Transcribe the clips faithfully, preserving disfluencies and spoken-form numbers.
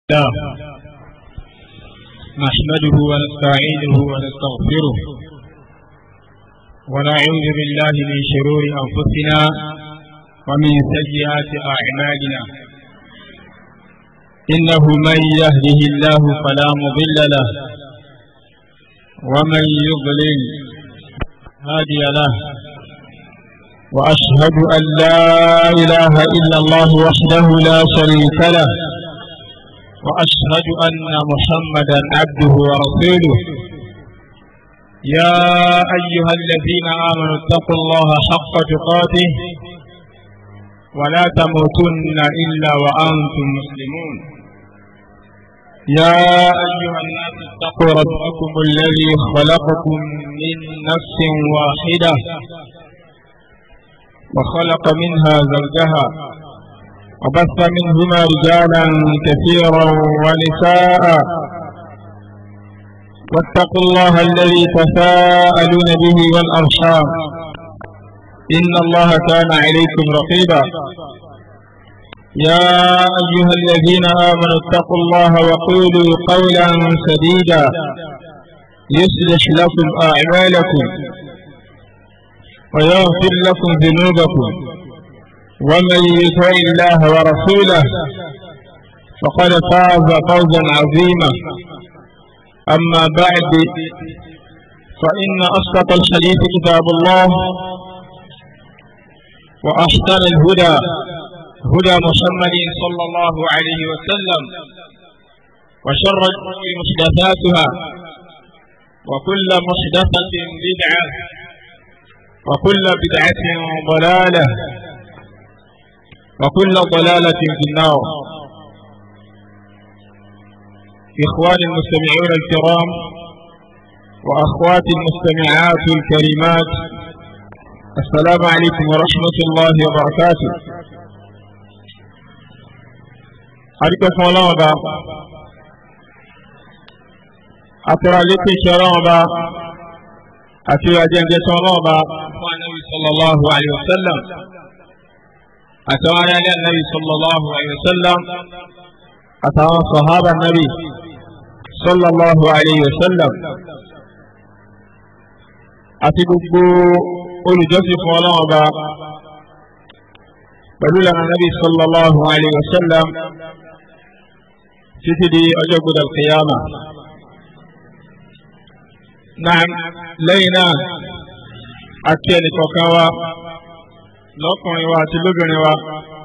الله نحمده ونستعينه ونستغفره ونعوذ بالله من شرور أنفسنا ومن سيئات أعمالنا إنه من يهده الله فلا مضل له ومن يضلل هادي له وأشهد أن لا إله إلا الله وحده لا شريك له وأشهد أن محمدا عبده ورسوله يا أيها الذين آمنوا اتقوا الله حق تقاته ولا تموتن إلا وأنتم مسلمون يا أيها الناس اتقوا ربكم الذي خلقكم من نفس واحدة وخلق منها زوجها وبث منهما رجالا كثيرا ونساء واتقوا الله الذي تساءلون به والأرحام إن الله كان عليكم رقيبا يا أيها الذين آمنوا اتقوا الله وقولوا قولا سديدا يصلح لكم أعمالكم ويغفر لكم ذنوبكم ومن يطع الله ورسوله فقد فاز فوزا عظيما أما بعد فإن أصدق الحديث كتاب الله وأحسن الهدى هدى محمد صلى الله عليه وسلم وشر الأمور محدثاتها وكل محدثة بدعة وكل بدعة ضلالة وكل ضلالة في النار. إخواني المستمعون الكرام وأخواتي المستمعات الكريمات، السلام عليكم ورحمة الله وبركاته. عليكم الله وبركاته. أترى لكي شرابا أترى جنجة الله النبي صلى الله عليه وسلم أتوى على النبي صلى الله عليه وسلم أتوى صحابة النبي صلى الله عليه وسلم أتبقوا أولي جوسف الله أبا بلو لنا النبي صلى الله عليه وسلم تتدي أجبد القيامة. نعم لينا أكيد كوكاوا lọ́kùnrin wa àti lóbìnrin wa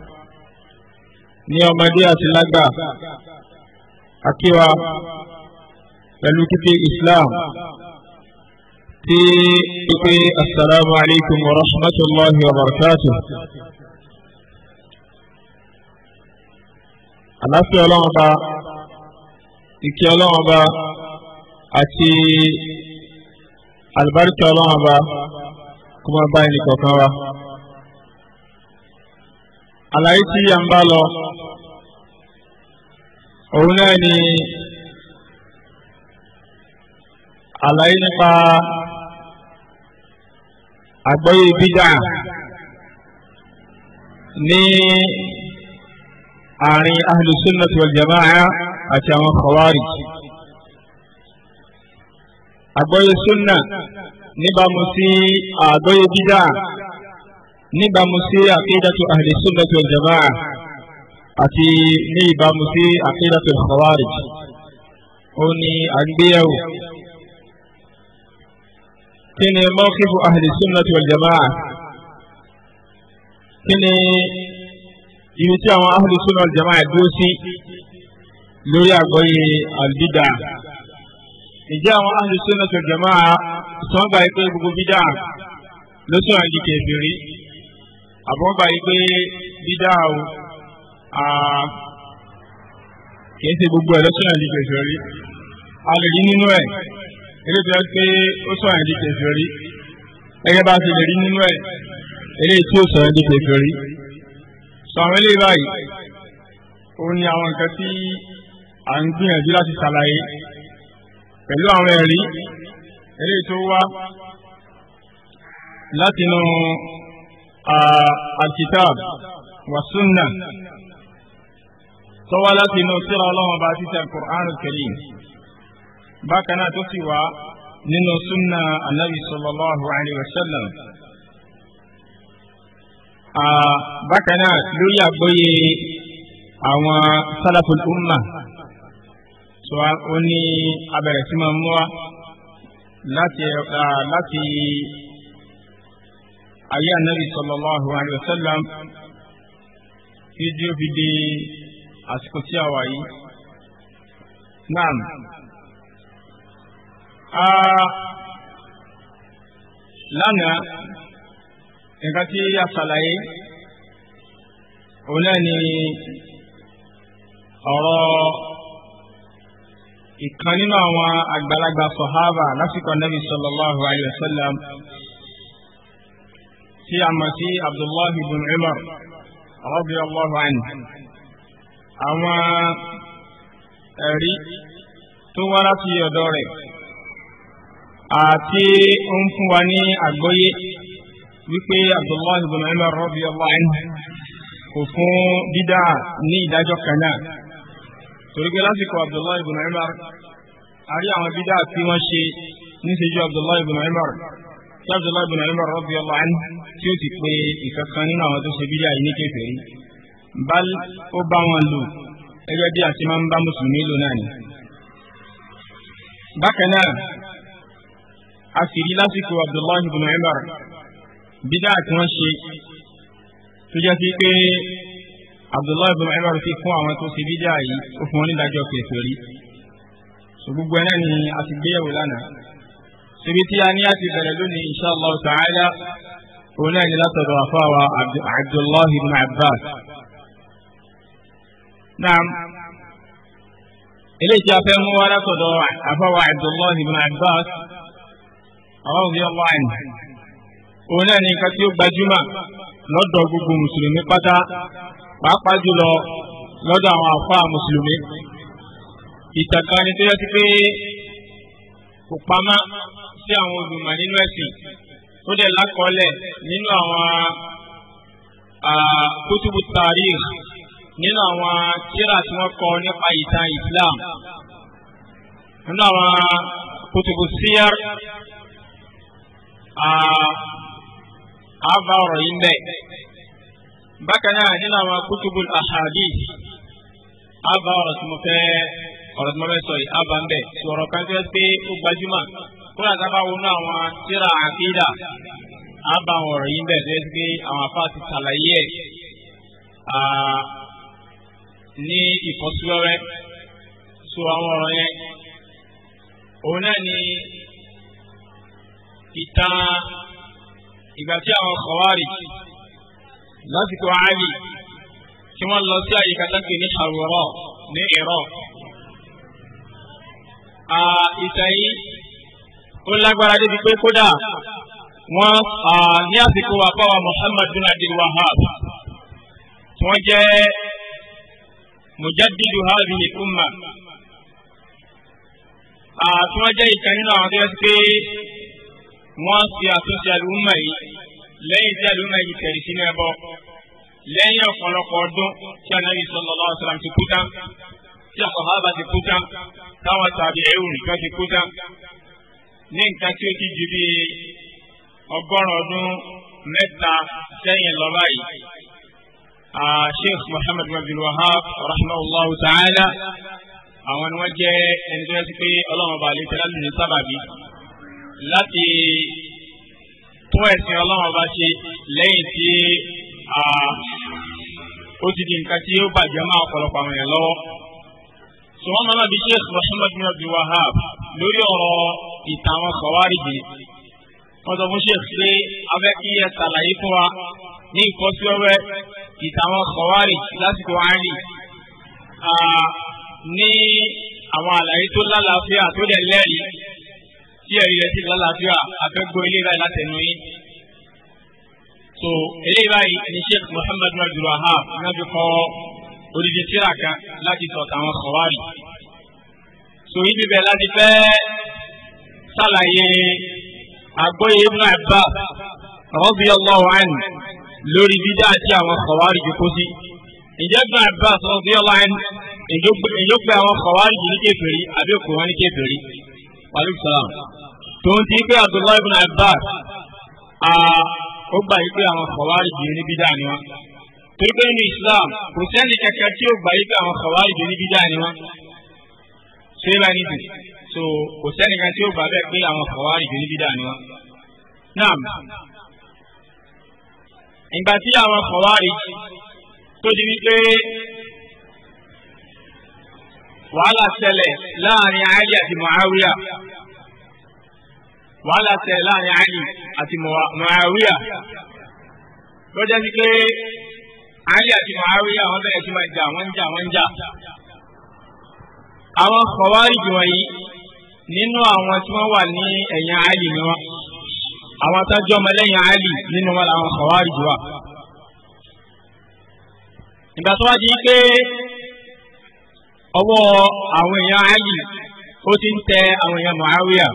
ní ọmọdé àti lágbà akíwa pẹ̀lú kíkí Islam tí pípé assalamu alaikum wa rahmatullahi wa barakatuh. Àlàáfíà Ọlọ́run Ọba, ìkẹ́ Ọlọ́run Ọba àti àlùbáríkà Ọlọ́run Ọba kó máa bá ẹnì kọ̀ọ̀kan wa. Àlàyé tí a ń bá lọ òun náà ni àlàyé nípa àgbọ́yé bídà ní àárín ahlu sunnah wal jama'a àti àwọn khawarij. Àgbọ́yé sunna níbàámu sí àgbọ́yé bídà níbàámu sí àkídàtu ahli sunnah wal jama'a àti ní ìbámu sí àkídàtu khawarij. ó ní àgbéyẹ̀wò kí ni mawqifu ahli sunnah wal jama'a, kí ni ibi tí àwọn ahli sunnah wal jama'a dúró sí lórí àgbọ́yé albidà. ìjẹ́ àwọn ahli sunnah wal jama'a sọ́ngbà pé gbogbo bídà ló sọ̀rọ̀ di kèfèrí, àbọ̀gbà yìí pé bídà o kìí ṣe gbogbo ẹ̀ lọ́sọ̀rọ̀ ẹ̀dí kèfèrí. A lè rí nínú ẹ̀ eléyìí tó yẹ pé ó sọ̀rọ̀ ẹ̀dí kèfèrí, gẹ́gẹ́ bá a ṣe lè rí nínú ẹ̀ eléyìí tí ó sọ̀rọ̀ ẹ̀dí kèfèrí. sọ àwọn eléyìí báyìí òun ni àwọn nǹkan tí à ń gbìyànjú láti ṣàlàyé pẹ̀lú àwọn ẹ̀rí eléyìí tó wá látinú الكتاب والسنة tó wá láti inú tírà Ọlọ́run bá ti tẹ̀ Qur'an al-Karim bákan náà tó sì wá nínú súnà anabi sallallahu alayhi wa sallam bákan náà lórí àgbọ́yé àwọn salaful umma tó ó ní abẹ̀rẹ̀ sí máa mú wa láti láti ayé anabi sallallahu alayhi wa sallam fídíò fi di àsìkò tí a wà yìí. Naam. Lánàá nǹkan tí a ṣàlàyé òun náà ni ọ̀rọ̀ ìkan nínú àwọn àgbàlagbà sọ̀hábà lásìkò Nabi sallallahu alayhi wa sallam tí a mọ̀ sí Abdullahi ibn Umar radiyallahu anhu. Àwọn ẹ̀rí tó wá láti ọ̀dọ̀ rẹ̀ àti ó ń fún wa ní àgbọ́yé wípé Abdullahi ibn Umar radiyallahu anhu kò fún bídà ní ìdájọ́ kan náà, torí pé lásìkò Abdullahi ibn Umar a rí àwọn bídà tí wọ́n ṣe níṣẹ́jú Abdullahi ibn Umar tí Abdullahi ibn Umar radiyallahu anhu tí ó ti pé ìkankan nínú àwọn tó ṣe bídà yìí ní kèfèrí, bal ó bá wọn lò gẹ́gẹ́ bí a ti máa ń bá mùsùlùmí lò náà ni. Bákan náà a sì rí lásìkò Abdullahi ibn Umar bídà tí wọ́n ṣe tó jẹ́ sí pé Abdullahi ibn Umar fi fún àwọn tó ṣe bídà yìí ó fún wọn nídàájọ́ kèfèrí. So gbogbo ẹ̀ náà ni a ti gbéyẹ̀wò lánàá. Síbi tí a ní a ti bẹ̀rẹ̀ lónìí insha Allah ta'ala òun náà ni látọ̀dọ̀ àfáwà Abdullahi ibn Abbas. Naam, eléyìí tí a fẹ́ mú wá látọ̀dọ̀ àfáwà Abdullahi ibn Abbas radiyallahu anhu òun náà ni nǹkan tí ó gbajúmọ̀ lọ́dọ̀ gbogbo mùsùlùmí pátá, pàápàá jùlọ lọ́dọ̀ àwọn àfáà mùsùlùmí. Ìtàkà ni tó yẹ sí pé kò pamọ́ sí àwọn olùmọ̀ nínú ẹ̀sìn tó dẹ̀ lákọọ́lẹ̀ nínú àwọn kutubu tarikh, nínú àwọn tírà tí wọ́n kọ nípa ìtàn Islam, nínú àwọn kutubu siyar àbá ọ̀rọ̀ yìí ń bẹ. Bákan náà nínú àwọn kutubu ahadith àbá ọ̀rọ̀ tí mo fẹ́ ọ̀rọ̀ tí mo fẹ́ sọ yìí àbá ń bẹ. Sọ̀rọ̀ kan tó yẹ pé ó gbajúmọ̀ kúrò àtàbà wọnú àwọn tírà àkídà àbá àwọn ọ̀rọ̀ yìí ń bẹ tó yẹ pé àwọn afá ti ṣàlàyé ẹ̀ ní ìfọ́síwẹ́wẹ́. So àwọn ọ̀rọ̀ yẹn òun náà ni ìtàn ìgbà tí àwọn Khawarij lásìkò Ali tí wọ́n lọ sí àyíká tó ń pè ní Harura ní Iraq. Ìtàn yìí ó lágbára débi pé kódà wọ́n ní àsìkò àpáwà Muhammad bin Abdul Wahhab tí wọ́n jẹ́ mujaddidu hadhihi umma, tí wọ́n jẹ́ ìkan nínú àwọn tó yẹ pé wọ́n ṣe àtúnṣe àlùmọ yìí lẹ́yìn tí àlùmọ yìí tẹ̀lé sínú ẹbọ, lẹ́yìn ọ̀pọ̀lọpọ̀ ọdún tí Ànábì sallallahu alaihi wasallam ti kú tán, tí àsàhábà ti kú tán, táwọn tàbí'ùn nìkan ti kú tán, ní nǹkan tí ó ti ju bí ọgọ́rùn-ún ọdún mẹ́ta sẹ́yìn lọ báyìí. Sheikh Muhammad bin Abdul Wahhab rahimahullahu ta'ala àwọn ni wọ́n jẹ́ ẹni tó yẹ sí pé ọlọ́run ọba àlejò láti ní sábàbí láti tún ẹ̀sìn ọlọ́run ọba ṣe lẹ́yìn tí ó ti di nǹkan tí ó bàjẹ́ máa ọ̀pọ̀lọpọ̀ àwọn èèyàn lọ́wọ́. Sọ wọ́n máa bí Sheikh Muhammad bin Abdul Wahhab lórí ọ̀rọ̀ ìtàn àwọn Khawarij. Wọ́n sọ fún Sheikh pé abẹ́ kí ẹ ṣàlàyé fún wa ní ìfọ́síwẹ́wẹ́ ìtàn àwọn Khawarij lásìkò Ali ní àwọn àlàyé tó lálàáfíà tó dẹ̀ lẹ́rìí tí ẹ̀rí rẹ̀ sì lálàáfíà afẹ́gbọ́ ilé báyìí látẹnu yín. So eléyìí báyìí ni Sheikh Muhammad bin Abdul Wahhab náà fi kọ́ odidi tírà kan láti sọ̀tà àwọn Khawarij. So ibi bẹ́ẹ̀ láti fẹ́ sàlàyé àgbọ́yé Ibn Abbas radiyallahu anhu lórí bídà àti àwọn Khawarij kó sí. ìjẹ́ Ibn Abbas radiyallahu anhu ìjọ pé àwọn Khawarij ní kèfèrí àbí òkú wọn ní kèfèrí wàlúù sàlám tó ń ti pé Abdullahi ibn Abbas ó gbà yí pé àwọn Khawarij ní bídà ni wọn torí pé nínú Islam kò sẹ́ni kankan tí ó gbà yí pé àwọn Khawarij ní bídà ni wọn ṣé bá ní tù so kò sẹ́ni kan tí ó gbà bẹ́ẹ̀ pé àwọn Khawarij ní bídà ni wọn. naam ìgbà tí àwọn Khawarij tó di wípé wàhálà ṣẹlẹ̀ láàrin Ali àti Muawiya wàhálà ṣẹlẹ̀ láàrin Ali àti Muawiya lọ́jọ́ sí pé Ali àti Muawiya wọ́n bẹ̀rẹ̀ sí máa jà wọ́n ń jà wọ́n ń jà. àwọn Khawarij wọ̀nyí nínú àwọn tí wọ́n wà ní ẹ̀yìn Ali ni wọ́n àwọn atájọ́ ọmọ lẹ́yìn Ali nínú wọn làwọn Khawarij wà. ìgbà tó wá di pé ọwọ́ àwọn èèyàn Ali ó ti ń tẹ àwọn èèyàn Muawiya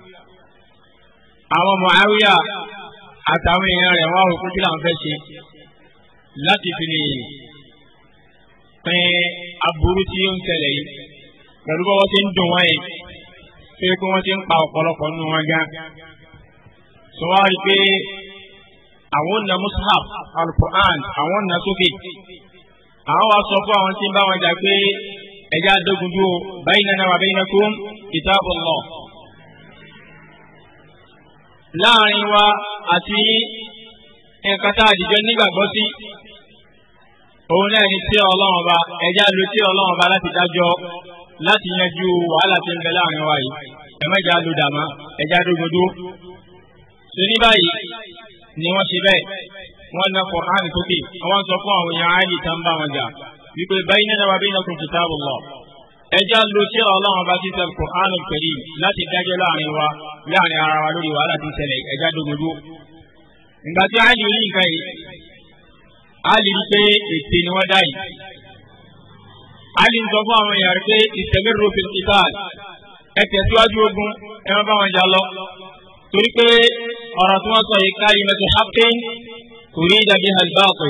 àwọn Muawiya àtàwọn èèyàn rẹ̀ wọ́n rò pé kí làwọn fẹ́ ṣe láti fi lè pín aburú tí ó ń ṣẹlẹ̀ yìí pẹ̀lú bọ́wọ́ tí ń dùn wọ́n yìí pé kí wọ́n ti ń pa ọ̀pọ̀lọpọ̀ nínú wọn gan. sọ wá rí i pé àwọn ọ̀nà mushaf al-Qur'an àwọn ọ̀nà sókè àwọn wa sọ fún àwọn tí ń bá wọn jà pé ẹja dógun dúró baynana wa baynakum kitabullah láàrin wa àti nǹkan tá a dìjọ nígbàgbọ́ sí òun náà ni tí Ọlọ́run ọba ẹja lo tí Ọlọ́run ọba láti dájọ́ láti yanjú wàhálà tí ń bẹ láàrin wa yìí ẹ má jà lo dàmá ẹja dógun dúró. ṣe ní báyìí ni wọ́n ṣe bẹ́ẹ̀ wọ́n na Qur'an sókè wọ́n sọ fún àwọn èèyàn Ali tá ń bá wọn jà wípé baynana wa baynakum kitabullah ẹja lo tí Ọlọ́run ọba ti sọ Qur'an al-Karim láti dájọ́ láàrin wa láàrin ara wa lórí wàhálà tí ń ṣẹlẹ̀ ẹja dógun dúró. ìgbà tí Ali rí nǹkan yìí Ali rí pé ètè ni wọ́n dá yìí Ali ń sọ fún àwọn èèyàn pé istamirru fil qital ẹ tẹ̀síwájú ogun ẹ má bá wọn jà lọ torí pé ọ̀rọ̀ tí wọ́n sọ yìí kalimatu haqqin urida biha al-batil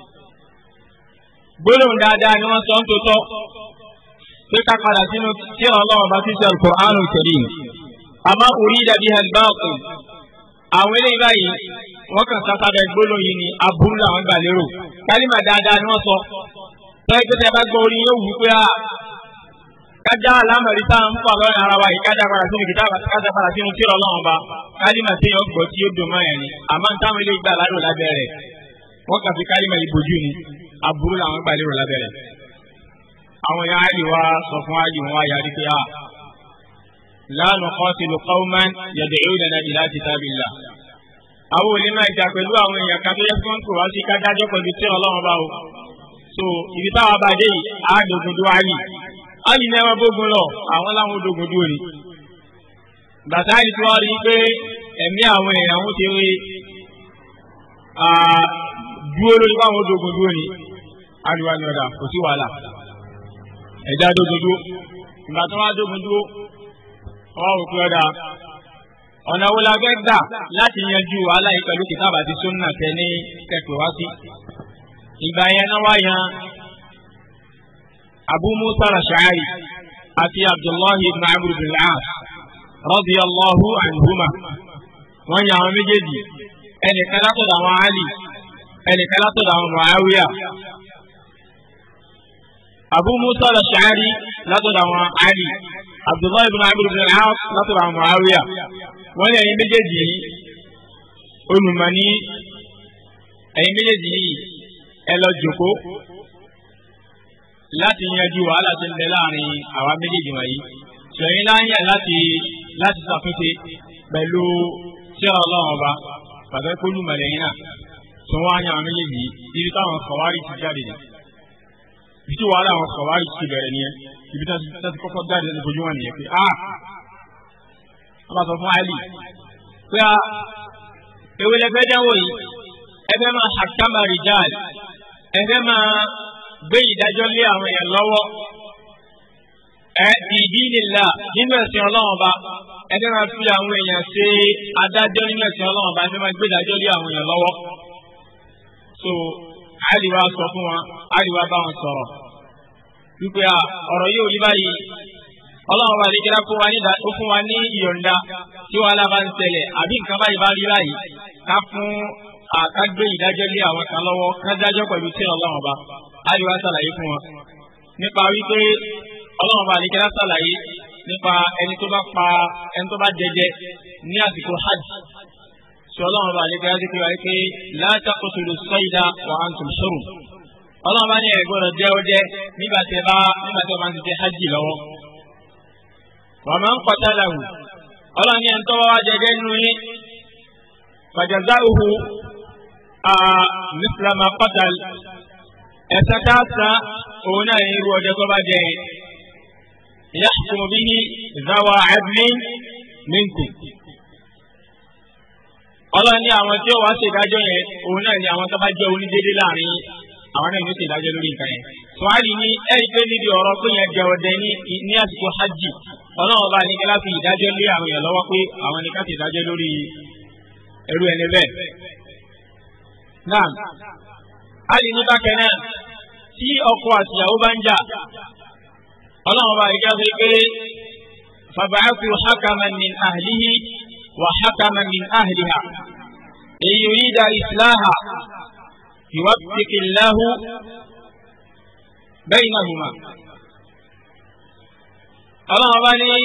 gbólóhùn dáadáa ni wọ́n sọ ń tòótọ́ pé ká padà sínú tí Ọlọ́run bá ti sọ al-Qur'anul Karim àmọ́ urida biha al-batil àwọn eléyìí báyìí wọ́n kàn sátábẹ́ gbólóhùn yìí ni aburú làwọn gbà lérò kálímà dáadáa ni wọ́n sọ tọ́jú pé tẹ́ bá gbọ́ orin yóò wù pé kájá alámọ̀rí tá à ń fà lọ́rùn ara wa yìí kájá padà sínú kìtá kájá padà sínú tí Ọlọ́run bá kálímà tí yóò gbọ́ tí yóò dùn mọ́ ẹ̀ ni àmọ́ táwọn eléyìí gbà ládùn lábẹ́ rẹ̀ wọ́n kàn fi kálímà yìí bojú ni aburú làwọn gbà lérò lábẹ́ rẹ̀. àwọn èèyàn àìlè wa sọ fún àìlè wọn wáyà rí pé a la nuqatilu qawman yad'unana ila kitabillah àwọn olè máa jà pẹ̀lú àwọn èèyàn kan tó yẹ kí wọ́n kò wá sí kájájọ́ pẹ̀lú tí Ọlọ́run bá o so ibi táwa bá dé yìí á dogun dúró àyè àyè ní ẹwà bógun lọ àwọn láwọn dogun dúró ni bàtà yìí tí wọ́n rí pé ẹ̀mí àwọn èèyàn wọn ti rí dúró lórí báwọn dogun dúró ni àríwá ni ọ̀dà kò sí wàhálà ẹ̀já dogun dúró ìgbà tó wá dogun dúró ọwọ́ òkú ọ̀dà ọ̀nà wo la fẹ́ gbà láti yanjú wàhálà yìí pẹ̀lú kìtàbà àti sunna tẹ ní kẹ̀kẹ́ wá sí. ìgbà yẹn náà wá yan Abu Musa al-Ash'ari àti Abdullahi ibn Amr ibn al-As radiyallahu anhuma wọ́n yan àwọn méjèèjì ẹnìkan látọ̀dọ̀ àwọn Ali ẹnìkan látọ̀dọ̀ àwọn Muawiya. Abu Musa al-Ash'ari látọ̀dọ̀ àwọn Ali Abdullahi ibn Amr ibn al-As látọ̀dọ̀ àwọn Muawiya. wọ́n ní ẹ̀yin méjèèjì yìí olùmọ̀ní ẹ̀yin méjèèjì yìí ẹ lọ jòkó láti yanjú wàhálà tí ń bẹ láàrin àwa méjèèjì wọ̀nyí ṣẹ̀yìn láyà láti láti ṣàtúnṣe pẹ̀lú tírà Ọlọ́run ọba pàtàkì olùmọ̀lẹ́yìn náà tí wọ́n á yan àwọn méjèèjì yìí ibi táwọn Khawarij ti jáde ní ibi tí wàhálà àwọn Khawarij ti bẹ̀rẹ̀ nìyẹn ibi tí wọ́n ti kọ́kọ́ jáde ní ojú wọn nìyẹn pé ah wọ́n sọ fún Ali pé a ewé lẹ́fẹ́ dánwò yìí ẹfẹ́ máa hakama rijal ẹfẹ́ máa gbé ìdájọ́ lé àwọn èèyàn lọ́wọ́ ẹ ìdínilá nínú ẹ̀sìn Ọlọ́run ọba ẹfẹ́ máa fi àwọn èèyàn ṣe adájọ́ nínú ẹ̀sìn Ọlọ́run ọba ẹfẹ́ máa gbé ìdájọ́ lé àwọn èèyàn lọ́wọ́. so Ali wá sọ fún wọn Ali wá bá wọn sọ̀rọ̀ wípé ọ̀rọ̀ yóò rí báyìí ọlọ́run bá lè kíra fún wa ní ó fún wa ní ìyọ̀ǹda tí wàhálà bá ń ṣẹlẹ̀ àbí nǹkan báyìí bá rí báyìí ká fún àkágbé ìdájọ́ lé àwọn kan lọ́wọ́ ká dájọ́ pẹ̀lú tí ọlọ́run bá Ali wá ṣàlàyé fún wọn nípa wípé ọlọ́run bá lè kíra ṣàlàyé nípa ẹni tó bá pa ẹni tó bá jẹjẹ ní àsìkò hajj tí ọlọ́run bá lè kíra sí pé wáyé pé la taqtulu sayda wa antum hurum ọlọ́run bá ní ẹ gbọ́dọ̀ jẹ́ ọjẹ́ nígbà tí ẹ bá nígbà tí ẹ bá ń ṣe hajj lọ́wọ́. wa man qatalahu ọlọ́run ní ẹni tó bá wá jẹjẹ nínú yín fajaza'uhu misla ma qatal ẹ̀sẹ̀ tá a san òun náà ní irú ọjọ́ tó bá jẹ yẹn. yahkumu bihi zawa adlin minkum ọlọ́run ní àwọn tí ó wá ṣèdájọ́ yẹn òun náà ní àwọn tó bá jẹ́ onídéédé láàrin àwọn náà ní ó ṣèdájọ́ lórí nǹkan yẹn. sùwárì ní ẹ̀rí pé níbi ọ̀rọ̀ pé yẹn jẹ ọdẹ ní ní àsìkò hajj ọlọ́run bá ní kí láti ìdájọ́ lé àwọn èèyàn lọ́wọ́ pé àwọn ní ká ṣèdájọ́ lórí ẹrú ẹni bẹ́ẹ̀. náà a lè ní bákẹ́ náà tí ọkọ àtìyàwó bá ń jà ọlọ́run bá rí káfí pé fab'athu hakaman min ahlihi wa hakaman min ahliha in yurida islaha yuwaffiqillahu baynahuma. ọlọ́run bá ní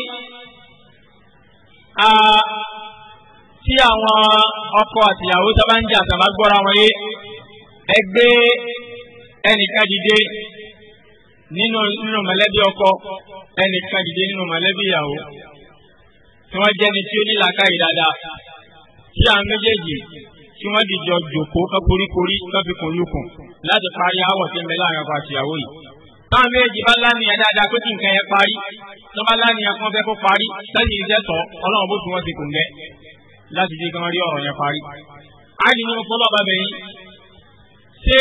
tí àwọn ọkọ àtìyàwó tó bá ń jà tàbá gbọ́ra wọn yé ẹgbẹ́ ẹnìkan dìde nínú nínú mọ̀lẹ́bí ọkọ ẹnìkan dìde nínú mọ̀lẹ́bí ìyàwó tí wọ́n jẹ́ni tí ó ní làákàyè dáadáa tí àwọn méjèèjì tí wọ́n dìjọ jòkó káporíkorí káfikùn lukùn láti parí àwọ̀ tí ń bẹ láàrin ọkọ àti ìyàwó yìí. táwọn méjèèjì bá láníyàn dáadáa pé kí nǹkan yẹn parí tó bá láníyàn kó fẹ́ kó parí sẹ́yìn iṣẹ́ tọ́ ọlọ́run bó fi wọ́n ti kùn gẹ́ láti jẹ́ kí wọ́n rí ọ̀rọ̀ yẹn parí. a ní ní fọlọ́ bàbá yìí ṣé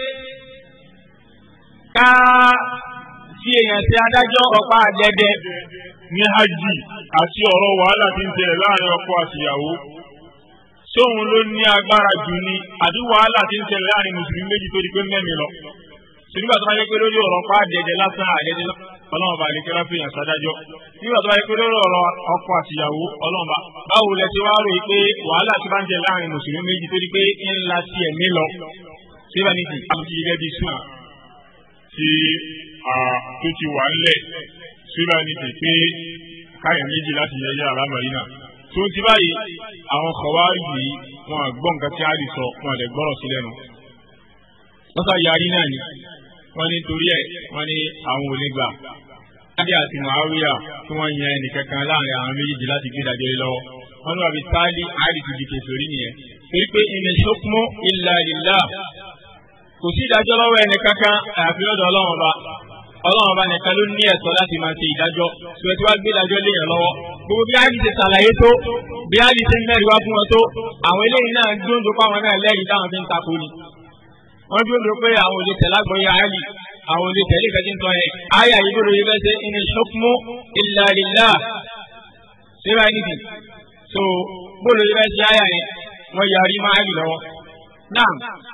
ká fi èèyàn ṣe adájọ́ ọ̀pá àdẹ́dẹ́ ní hajj àti ọ̀rọ̀ wàhálà tí ń ṣẹlẹ̀ láàrin ọkọ àtìyàwó sóhun ló ní agbára jù ní àbí wàhálà tí ń ṣẹlẹ̀ láàrin mùsùlùmí méjì tó di pé mẹ́mi lọ. nígbà tó bá yẹ pé lórí ọ̀rọ̀ ọ̀pá àdẹ́dẹ́ lásán àdẹ́dẹ́ ọlọ́run bá lè kẹ́lá fi hàn sádájọ́. nígbà tó bá yẹ pé lórí ọ̀rọ̀ ọkọ àtìyàwó ọlọ́run bá báwo lẹ ti wá rò yìí pé wàhálà tí bá ń ṣẹlẹ̀ láàrin mùsùlùmí méjì tó di pé ńlá ti ẹ̀mí lọ síbà ní ti àmì gẹ́gẹ́ bí sùn tí tó ti wà ńlẹ̀ síbà ní ti pé káyọ̀ méjì láti yẹyẹ àlámọ̀rí náà. tó ti báyìí àwọn kọ̀wárí yìí wọn àgbọ̀ nǹkan tí a lè sọ wọn àdẹ̀ gbọ́rọ̀ sí lẹ́nu. wọ́n sá yarí náà ni wọ́n ní torí ẹ̀ wọ́n ní àwọn ò lè gbà. Sáàdì àti Muawiya tí wọ́n yan ẹnìkankan láàrin àwọn méjèèjì láti gbé ìdájọ́ yìí lọ́wọ́. wọ́n ní wàá fi sáàlì àìrí ti di kèfèrí nìyẹn. torí pé inil hukmu illa lillah kò sí ìdájọ́ lọ́wọ́ ẹnìkankan àyàfi lọ́dọ̀ ọlọ́run ọba ọlọ́run ọba nìkan ló ní ẹ̀tọ́ láti máa ṣe ìdájọ́ ṣùgbọ́n tí wàá gbé ìdájọ́ léèyàn lọ́wọ́ gbogbo bí áàlì ṣe ṣàlàyé tó bí áàlì ṣe ń mẹ́rin wá fún wọn tó àwọn eléyìí náà dúndú páwọn náà lẹ́rìí táwọn fi ń takò ni wọ́n dúndú pé àwọn olè tẹ̀lé àgbọ̀yé áàlì àwọn olè tẹ̀lé ìfẹ́ tí ń tọ́ yẹn áyà yìí lórí ibẹ̀ ṣe inil hukmu illa lillah ṣé báyìí nìdí so bóòlù ibẹ̀ ṣe áyà yẹn wọ́n yarí máa áàlì lọ́wọ́ náà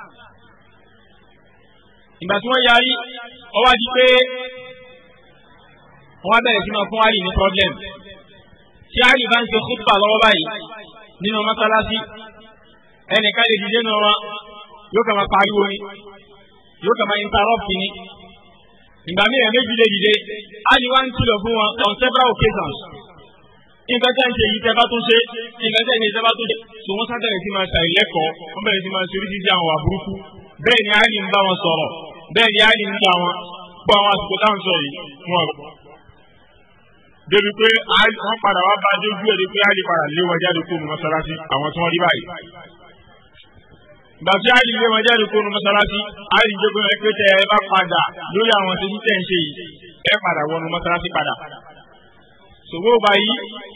ìgbà tí wọ́n yarí wọ́n wá di pé wọ́n wá bẹ̀rẹ̀ sí máa fún àlì ní problem tí àlì bá ń ṣe khutba lọ́wọ́ báyìí nínú mọ́sálásí ẹnìkan lè dìde nù wọn yóò kà máa pariwo ni yóò kà máa interrupt ni ìgbà míì ẹ̀ méjì lè dìde àlì wá ń kìlọ̀ fún wọn on several occasions nǹkan tẹ́ ń ṣe yìí tẹ́ bá tún ṣe nǹkan tẹ́ ń ṣe tẹ́ bá tún ṣe so wọ́n sábẹ̀rẹ̀ sí máa ṣàìlẹ́kọ̀ọ́ wọ́n bẹ̀rẹ̀ sí máa ṣe oríṣiríṣi àwọn àbúrúkú bẹ́ẹ̀ ni àlì ń bá wọn sọ̀rọ̀ bẹ́ẹ̀ ni àlì ń gbà wọn gbọ́ àwọn àsìkò táwọn sọ yìí wọn lọ. débi pé wọ́n padà wá bá dójú ẹ̀ pé àlì padà lé wọn jáde kó nu mọ́sálásí àwọn tí wọ́n rí báyìí. ìgbà tí àlì lé wọn jáde kó nu mọ́sálásí àlì jẹ́ pé pé tẹ ẹ bá padà lórí àwọn tí tẹ̀ ń ṣe yìí ẹ padà wọnú mọ́sálásí padà. ṣòwò báyìí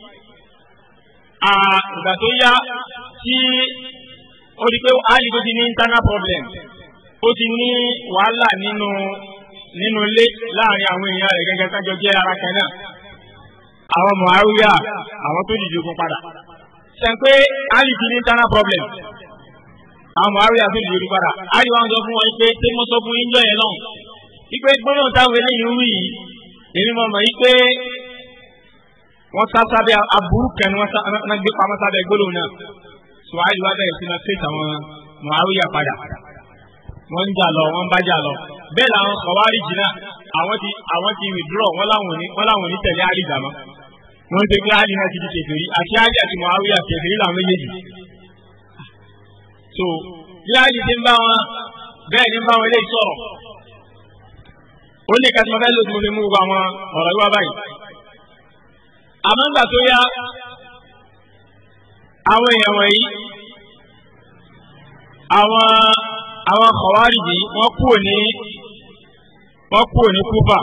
ìgbà tó yá tí ó di pé àlì tó ti ní internal problem ó ti ní wàhálà nínú nínú ilé láàrin àwọn èèyàn rẹ̀ gẹ́gẹ́ sájọ jẹ́ ara kan náà àwọn Muawiya àwọn tó dìde ogun padà ṣe pé àlì ti ní internal problem àwọn Muawiya àti ìdílé padà ayé wọn sọ fún wọn pé tí mo sọ fún yín jọ yẹn náà ipe gbọ́dọ̀ táwọn eléyìí wí yìí èmi mọ̀ mọ̀ yìí pé wọ́n sá sábẹ́ aburú kan ni wọ́n gbé pamọ́ sábẹ́ gbólóhùn náà sọ ayé wa bẹ̀rẹ̀ sí náà fèsì àwọn Muawiya padà wọ́n ń jà lọ wọ́n ń bá jà lọ bẹ́ẹ̀ làwọn Khawarij náà àwọn ti àwọn ti withdraw wọ́n láwọn ní wọ́n láwọn ní tẹ̀lé Ali dàmọ́ wọ́n ń ṣe pé Ali náà ti di kèfèrí àti Ali àti Muawiya kèfèrí làwọn méjèèjì so bí Ali ti ń bá wọn bẹ́ẹ̀ ni ń bá wọn lè sọ̀rọ̀ ó ní kásìmọ́ fẹ́ lóṣù mo fi mú gbogbo àwọn ọ̀rọ̀ yìí wá báyìí àmọ́ ńgbà tó yá àwọn èèyàn wọ̀nyí àwọn àwọn Khawarij wọ́n kúrò ní wọ́n kúrò ní Kúfà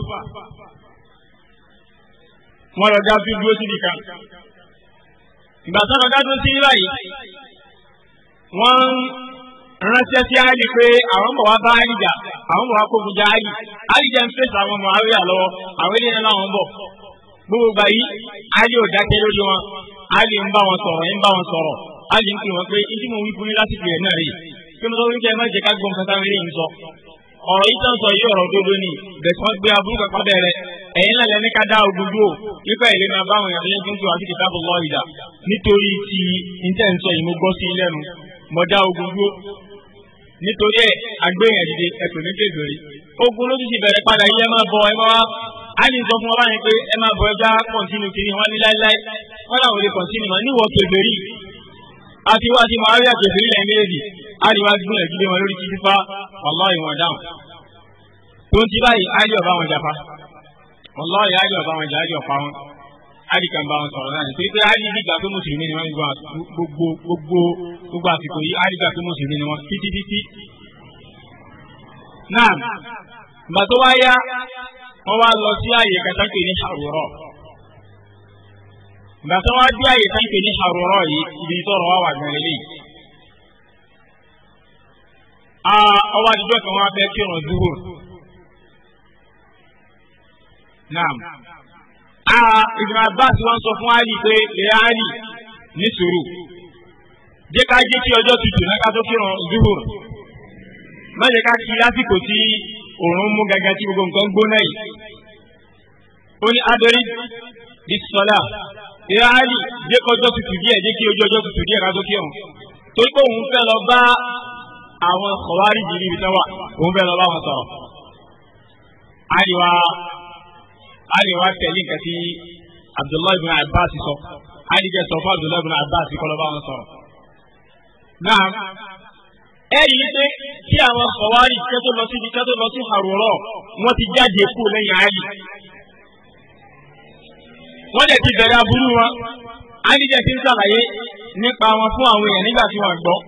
wọ́n lọ dá sí dúró síbi kan ìgbà tó lọ dá dúró sí báyìí wọ́n ránṣẹ́ sí Ali pé àwọn bọ̀ wá bá Ali jà àwọn bọ̀ wá kógun já Ali Ali jẹ́ ń fèsì àwọn Muawiya lọ́wọ́ àwọn eléyìí náà wọ́n bọ̀ gbogbo gbà yìí Ali ò dákẹ́ lórí wọn Ali ń bá wọn sọ̀rọ̀ ń bá wọn sọ̀rọ̀ Ali ń pè wọn pé ìdí mo wí fún yín lásìkò yẹn náà rèé pé mo sọ wípé ẹ má jẹ́ ká gbọ́n kankan rí yìí sọ ọ̀rọ̀ yìí tán sọ yìí ọ̀rọ̀ òdodo ni bẹ́ẹ̀ tí wọ́n gbé aburú kankan bẹ̀rẹ̀ ẹ̀yin náà lẹ́ni ká dá ogun dúró nípa ìlú máa bá àwọn èèyàn yẹn tó ń tó àti kìtàbù lọ ìdá nítorí ti níta ń sọ yìí mo gbọ́ sí lẹ́nu mo dá ogun dúró nítorí ẹ̀ agbéyàn dìde ẹ̀pẹ̀ mi kéde rí ogun ló ti ti bẹ̀rẹ̀ padà yìí ẹ máa bọ̀ ẹ máa á ní sọ fún ọ báyìí pé ẹ máa bọ̀ ẹ já kọ̀ntínú kiri wọn ní láíláí wọn làwọn lè kọ̀ntínú mọ́ níwọ̀ kéde rí àti wá sí Muawiya kèfèrí lẹ́yìn méjèèjì àríwá gbọ́n ẹ̀jú lé wọn lórí títí fá wàláhì wọn dáhùn tó ń ti báyìí ájì ọba wọn jàpá wàláhì ájì ọba wọn jà ájì ọ̀pá wọn ájì kan bá wọn sọ̀rọ̀ náà nítorí pé ájì dìgbà tó mùsùlùmí ni wọ́n ń gbogbo gbogbo gbogbo àsìkò yìí ájì gbà tó mùsùlùmí ni wọ́n títí títí. náà ìgbà tó wá yá wọ́n wá lọ sí àyè kàtàkì ní Harura ìgbà tó wá dé àyè kàtàkì ní Harura yìí ibi tọrọ wá wà gan lélẹ́yìí. ọwọ́ àdìjọ́ kan wá fẹ́ kírun zuhur. naam Ibn Abbas wọn sọ fún Ali pé lè Ali ní sùúrù jẹ́ ká jẹ́ kí ọjọ́ tutù náà ká tó kírun zuhur má jẹ́ ká kí lásìkò tí òòrùn mú gẹ́gẹ́ tí gbogbo nǹkan gbóná yìí. ó ní adori bisola lè Ali jẹ́ kí ọjọ́ tutù díẹ̀ jẹ́ kí ojú ọjọ́ tutù díẹ̀ ká tó kírun torí pé òun fẹ́ lọ bá àwọn Khawarij yìí níbi tán wà òun fẹ́ lọ bá wọn sọ̀rọ̀. àríwá àríwá tẹ̀lé nǹkan tí Abdullahi ibn Abbas sọ àríjẹ sọ fún Abdullahi ibn Abbas kọ́ lọ bá wọn sọ̀rọ̀. náà ẹ yìí pé kí àwọn Khawarij kẹ́tọ́ lọ sí ibi kẹ́tọ́ lọ sí Harura wọ́n ti jáde kú lẹ́yìn àlì. wọ́n dẹ̀ ti bẹ̀rẹ̀ aburú wọn àríjẹ ti ń sàlàyé nípa wọn fún àwọn èèyàn nígbà tí wọ́n gbọ́.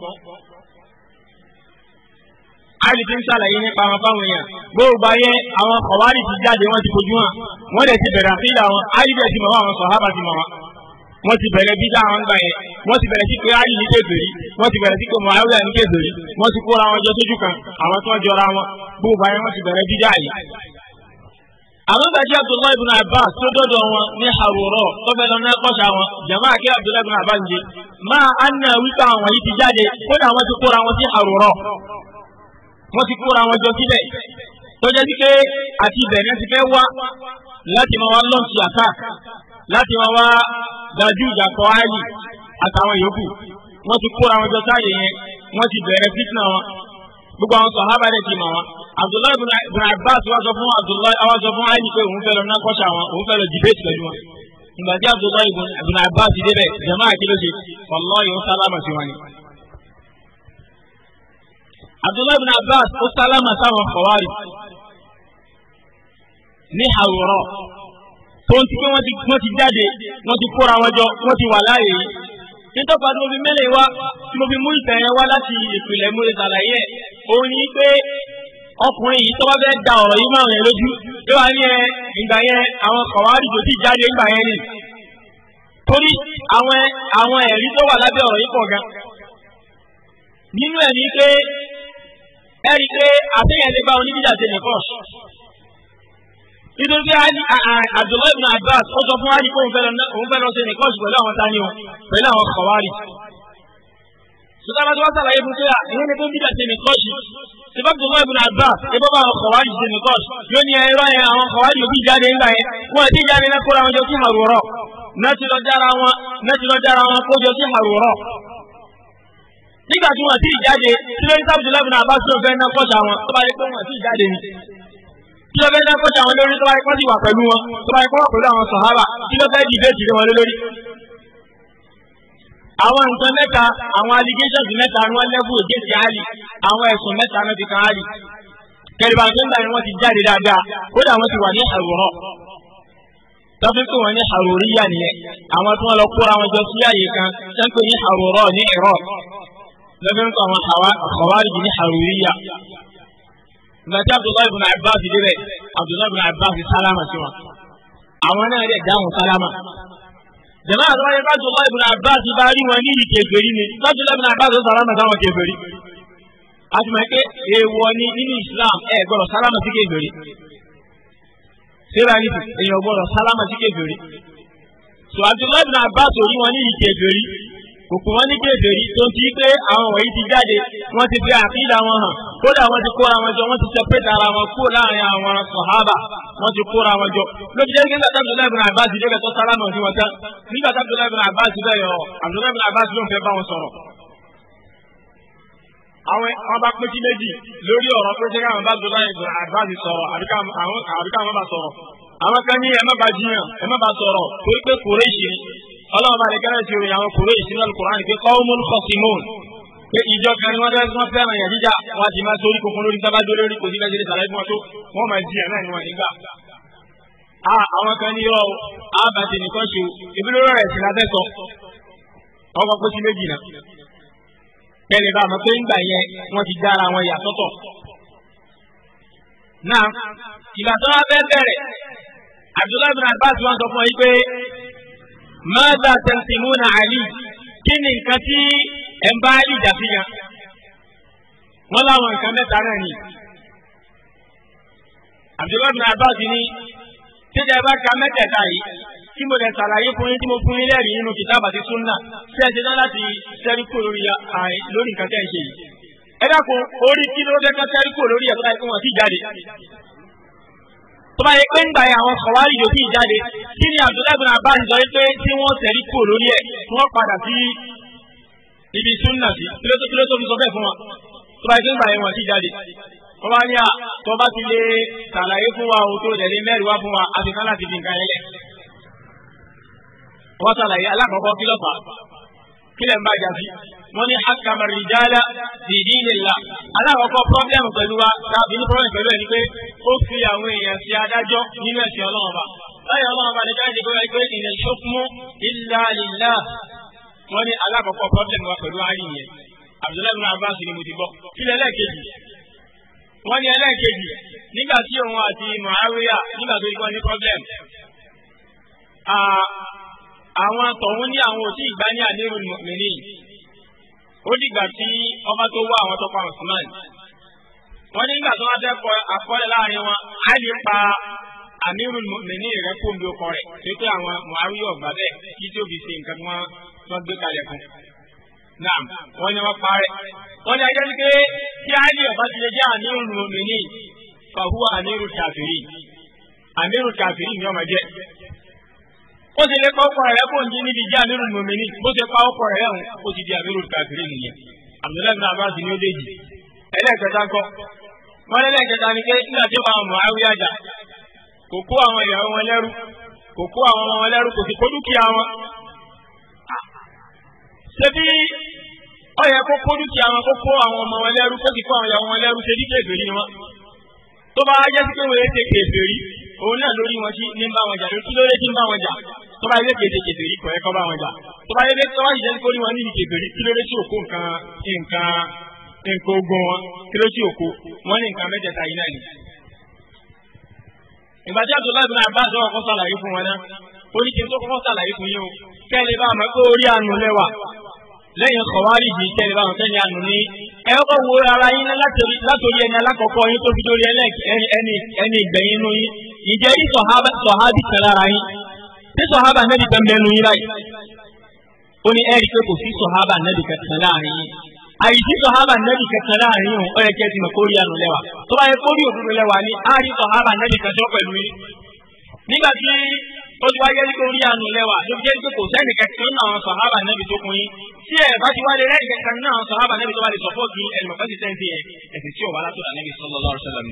Ali ti ń ṣàlàyé nípa àwọn fáwọn èèyàn gbogbo ayé àwọn Khawarij ti jáde wọ́n ti fojú hàn wọ́n dẹ̀ ti bẹ̀rẹ̀ àfihàn àwọn Ali dẹ̀ ti mọ̀ àwọn sàhábà ti mọ̀ wọn wọ́n ti bẹ̀rẹ̀ bídà àwọn gbà yẹn wọ́n ti bẹ̀rẹ̀ sí pé Ali ní kèfèrí wọ́n ti bẹ̀rẹ̀ sí pé Muawiya ní kèfèrí wọ́n ti kóra wọn jọ sójú kan àwọn tó ń jọra wọn gbogbo ayé wọ́n ti bẹ̀rẹ̀ bídà yìí. àwọn gbàjẹ́ Abdullahi ibn Abbas tó dọ́dọ̀ wọn ní Harura tọ́fẹ́ lọ náà kọ́ṣà wọn jàmáà kí Abdullahi ibn Abbas jẹ máa anna wípé àwọn yìí ti jáde kódà wọ́n ti kóra wọn sí Harura wọ́n ti kóra wọn jọ sílẹ̀ tó jẹ́ sí pé àti ìbẹ̀rẹ̀ ti fẹ́ wá láti máa wá lọ́ọ̀ṣì attack láti máa wá dájú ìjà kọ áyì àtàwọn yòókù wọ́n ti kóra wọn jọ sáàyè yẹn wọ́n ti bẹ̀rẹ̀ fitna wọn gbogbo àwọn sàhábà dẹ̀ ti mọ̀ wọn. Abdullahi ibn Abbas wá sọ fún Abdullahi wá sọ fún áyì pé òun fẹ́ lọ ná kọ́ṣà wọn òun fẹ́ lọ debate pẹ̀lú wọn. ìgbà tí Abdullahi ibn Abbas débẹ̀ jama'a kí ló ṣe wallahi ó sálámà sí wọn ni. Abdullahi ibn Abbas ó sálámà sáwọn Khawarij ní Harura tó ń ti pé wọ́n ti wọ́n ti jáde wọ́n ti kóra wọn jọ wọ́n ti wà láàyè yìí. nítorí àti mo fi mẹ́lẹ̀ wá tí mo fi mú ìtàn yẹn wá láti ìpìlẹ̀ mo lè ṣàlàyé ẹ̀ òun ni pé ọkùnrin yìí tó bá fẹ́ da ọ̀rọ̀ yìí máa rìn lójú yóò wá ní ẹ ìgbà yẹn àwọn Khawarij tó ti jáde ìgbà yẹn ni torí àwọn àwọn ẹ̀rí tó wà lábẹ́ ọ̀rọ̀ yìí pọ̀ gan. nínú ẹ̀ ní pé ẹ̀rí pé àtẹ̀yẹ̀ lè bá onídìjà ṣe nìkan nítorí pé Abdullahi ibn Abbas ó sọ fún Ali pé òun fẹ́ lọ ṣe nìkan pẹ̀lú àwọn tani o pẹ̀lú àwọn Khawarij sọ́tà bá tó wá sàlàyé fún pé ìyẹn ni tó ń bídà ṣe ní kọ́ọ̀ṣì ṣèbá Abdullahi ibn Abbas ebó bá àwọn kọ̀wáàdì ṣe ní kọ́ọ̀ṣì yóò ní ẹ̀rọ yẹn àwọn kọ̀wáàdì òbí jáde ńgbà yẹn wọ́n ti jáde náà kóra wọn jọ sí àrùrọ̀ náà ti lọ jára wọn náà ti lọ jára wọn kó jọ sí àrùrọ̀ nígbà tí wọ́n ti jáde tí lórí Abdullahi ibn Abbas ló fẹ́ náà kọ́ṣà wọn tó bá yẹ pé wọ́n ti jáde ni kí ló fẹ́ náà kọ́ṣà wọn lórí tó bá yẹ pé wọ́n ti wà pẹ̀lú wọn tó bá yẹ pé wọ́n pẹ̀lú àwọn sàhábà kí ló fẹ́ dìbẹ́tì wọn lórí. àwọn nǹkan mẹ́ta àwọn allegations mẹ́ta ni wọ́n lẹ́bù òjèèjì àlì àwọn ẹ̀sùn mẹ́ta náà ti kan àlì kẹrìbà tó ń gbà ni wọ́n ti jáde dáadáa kódà wọ́n ti wà ní àwòrán tọ́fíìkì wọn ní àròríyà nìyẹn àwọn tí wọ́n lọ kóra wọn jọ sí àyè kan tó ń pè ní àwòrán ní Iraq lọ́fíìkì àwọn Khawarij ní àròríyà nàti Abdullahi ibn Abbas débẹ̀ Abdullahi ibn Abbas sálámà sí wọn àwọn náà dẹ̀ dáhùn sálámà. jama àti wáyé Abdullahi ibn Abbas bá rí wọn ní ìkèfèrí ni Abdullahi ibn Abbas sálámà sáwọn kèfèrí. a ti mọ̀ pé èèwọ̀ ni nínú Islam ẹ̀ gbọ́dọ̀ sálámà sí kèfèrí. sera ní èèyàn gbọ́dọ̀ sálámà sí kèfèrí. so Abdullahi ibn Abbas rí wọn ní ìkèfèrí kòkò wọn ní kèfèrí tó ń ti pé àwọn wọ̀nyí ti jáde wọ́n ti fi àkídà wọn hàn kódà wọ́n ti kóra wọn jọ wọ́n ti separate ara wọn kó láàrin àwọn sàhábà wọ́n ti kóra wọn jọ lóbi jẹ́ nígbà tí Abdullahi ibn Abbas débẹ̀ tó sálámà sí wọn tán nígbà tí Abdullahi ibn Abbas bẹ̀ yọ Abdullahi ibn Abbas ló ń fẹ́ bá wọn sọ̀rọ̀. àwọn wọn bá pín sí méjì lórí ọ̀rọ̀ pé ṣé káwọn bá Abdullahi ibn Abbas sọ̀rọ̀ àbíká wọn bá sọ̀rọ̀ àwọn kan ní ẹ má bá jiyàn ẹ má bá sọ̀rọ̀ torí pé Kùrẹ́ṣì ni ọlọ́run bá lè kẹ́rẹ́ ti ròyìn àwọn Kùrẹ́ṣì sínú Al-Qur'an pé qawmun khasimun pé ìjọ kan ni wọ́n fẹ́ wọ́n fẹ́ràn yàn jíjà wọ́n ti máa sórí kòkòrò lórí sábà dó lórí kò sí kájí lè sàlàyé fún wọn tó wọ́n máa jí ẹ̀ náà ni wọ́n nígbà. àwọn kan ní yọ ọ àbàtì nìkan ṣe ìbílẹ̀ rẹ̀ sí lábẹ́ sọ ọkọ̀ pé sí méjì náà kẹ́lẹ́ bá a mọ̀ pé ńgbà yẹn wọ́n ti dára wọn yà sọ́tọ̀. náà ìgbà tó wá fẹ́ bẹ̀rẹ̀ Abdullahi bin Abbas wọn sọ fún ọ yìí pé mada tansimuna Ali kí ni nǹkan tí ẹ ń bá Ali jà sí yan wọn láwọn nǹkan mẹ́ta náà ni Abdullahi bin Abbas ní tíjà bá ka mẹ́tẹ̀ẹ̀ta yìí tí mo lè ṣàlàyé fún yín tí mo fún yín lẹ́rìí nínú kìtàbà àti súnà tí ẹ ṣe tán láti sẹ́ríkò lórí lórí nǹkan tẹ́ ń ṣe yìí ẹ dákun orí kí ló dé ká sẹ́ríkò lórí ẹ̀ tó dáa kí wọ́n ti jáde tó bá yẹ pé ń gbà yẹ àwọn Khawarij yòókì jáde kí ni Abdullahi bin Abbas sọ pé tí wọ́n tẹ̀rí kò lórí ẹ̀ tí wọ́n padà sí ibi súnà sí kílótó kílótó fi sọ bẹ́ẹ̀ fún wa tó bá yẹ pé ń gbà yẹ wọ́n ti jáde wọ́n bá ní à tó bá ti lè ṣàlàyé fún wa o tó tẹ̀lé mẹ́rin wá fún wa àti kan láti fi nǹkan ẹlẹ́ wọ́n ṣàlàyé alákọ̀ọ́kọ́ kí ló fà kí lè ń bá jà sí wọ́n ní hakama rijala fi dinillah alákọ̀ọ́kọ́ pọ́blẹ́mù pẹ̀lú wa tàbí ní pọ́blẹ́mù pẹ̀lú ẹ̀ ni pé ó fi àwọn èèyàn sí adájọ́ nínú ẹ̀sìn ọlọ́run ọba láyé ọlọ́run ọba ní jáde gbọ́dọ̀ pé inal hukmu illa lillah wọ́n ní alákọ̀ọ́kọ́ pọ́blẹ́mù wa pẹ̀lú àárín yẹn Abdullahi bin Abbas ni mo ti gbọ́ kí lẹ́ lẹ́ẹ̀kejì wọ́n ní ẹlẹ́ẹ̀kejì nígbà tí òun àti Muawiya nígbà tó kọ́ ní pọ́blẹ́mù àwọn tọ̀hún ní àwọn òsì ìgbà ní Amirul Mu'minin ó dìgbà tí ọba tó wá àwọn tó pa Usman wọ́n ní nígbà tó wá fẹ́ kọ àkọọ́lẹ̀ láàrin wọn á lè pa Amirul Mu'minin rẹ̀ kó omi ọkọ rẹ̀ tó pé àwọn Muawiya ọ̀gbà bẹ́ẹ̀ kí tí ó fi ṣe nǹkan tí wọ́n gbé kalẹ̀ fún. náà wọ́n ní wọ́n parẹ́ wọ́n ní ajẹ́ pé kí Ali ọba ti lè jẹ́ Amirul Mu'minin fahuwa Amirul Kafirin Amirul Kafirin ni ọmọ jẹ́ ó ti lè pa ọkọ rẹ̀ kó ń jí níbi jẹ́ Amirul Mu'minin bó ṣe pa ọkọ rẹ̀ hàn ó ti di Amirul Kafirin nìyẹn Abdullahi bin Abbas ni ó dé jì ẹlẹ́ẹ̀kẹta kọ́ wọ́n lẹ́lẹ́kẹta ni pé nígbà tí ó bá àwọn Muawiya jà kò kó àwọn ìyàwó wọn lẹ́rú kò kó àwọn ọmọ wọn lẹ́rú kò sì kó dúkìá wọn. ṣé bí ó yẹ kó kó dúkìá wọn kó kó àwọn ọmọ wọn lẹ́rú kó sì kó àwọn ìyàwó wọn lẹ́rú ṣe bí kèfèrí ni wọn. tó bá jẹ́ sí pé wọ́n ṣe kèfèrí òun náà lórí wọn sí ní bá wọn jà lórí lórí tí ń bá wọn jà tó bá yẹ kéde kèfèrí kọ̀ ẹ́ kọ́ bá wọn jà tó bá yẹ tó bá yẹ kó ní wọn ní kèfèrí kí lórí tí òkú nǹkan nǹkan nǹkan ogun wọn kí ló tí òkú wọn ní nǹkan mẹ́tẹ̀ẹ̀ta yìí náà ni. ìgbà tí Abdullahi bin Abbas ọkọ kọ́ sàlàyé fún wọn náà ó ní kí n tó kọ́kọ́ sàlàyé fún yín o kẹ́lẹ́ bá wọn pé orí àánú lẹ́wà lẹ́yìn Khawarij kẹ́lẹ́ bá wọn fẹ́ ní àánú ní ẹ kọ́ wo ara yín látòrí ẹni alákọ̀ọ́kọ́ yín tó fi dórí ẹni ìgbẹ̀yìn inú yín ìjẹ́ rí sọ̀hábì kan lára yín tí sọ̀hábà nẹ́bì kan bẹ́ẹ̀ nu yín láì ó ní ẹ̀rí pé kò sí sọ̀hábà nẹ́bì kan láàrin yín àìsí sọ̀hábà nẹ́bì kẹta láàrin òun ọ̀yẹ́ kẹ́ ti mọ̀ kórí ànú lẹ́wà tó bá yẹ kórí òdúró lẹ́wà ní àárí sọ̀hábà nẹ́bì kẹta pẹ̀lú yín nígbà tí ó ti wáyé ní kórí ànú lẹ́wà ló fi jẹ́ pé kò sẹ́ni kẹta nínú àwọn sọ̀hábà nẹ́bì tó kún yín tí ẹ̀ bá ti wá lé lẹ́yìn kẹta nínú àwọn sọ̀hábà nẹ́bì tó bá lè sọ̀pọ̀ kí ẹnìmọ̀kọ́ ti sẹ́ńtì ẹ̀ ẹ̀sìn tí ò wá látọ̀dọ̀ nẹ́bì sallallahu alaihi wasallam.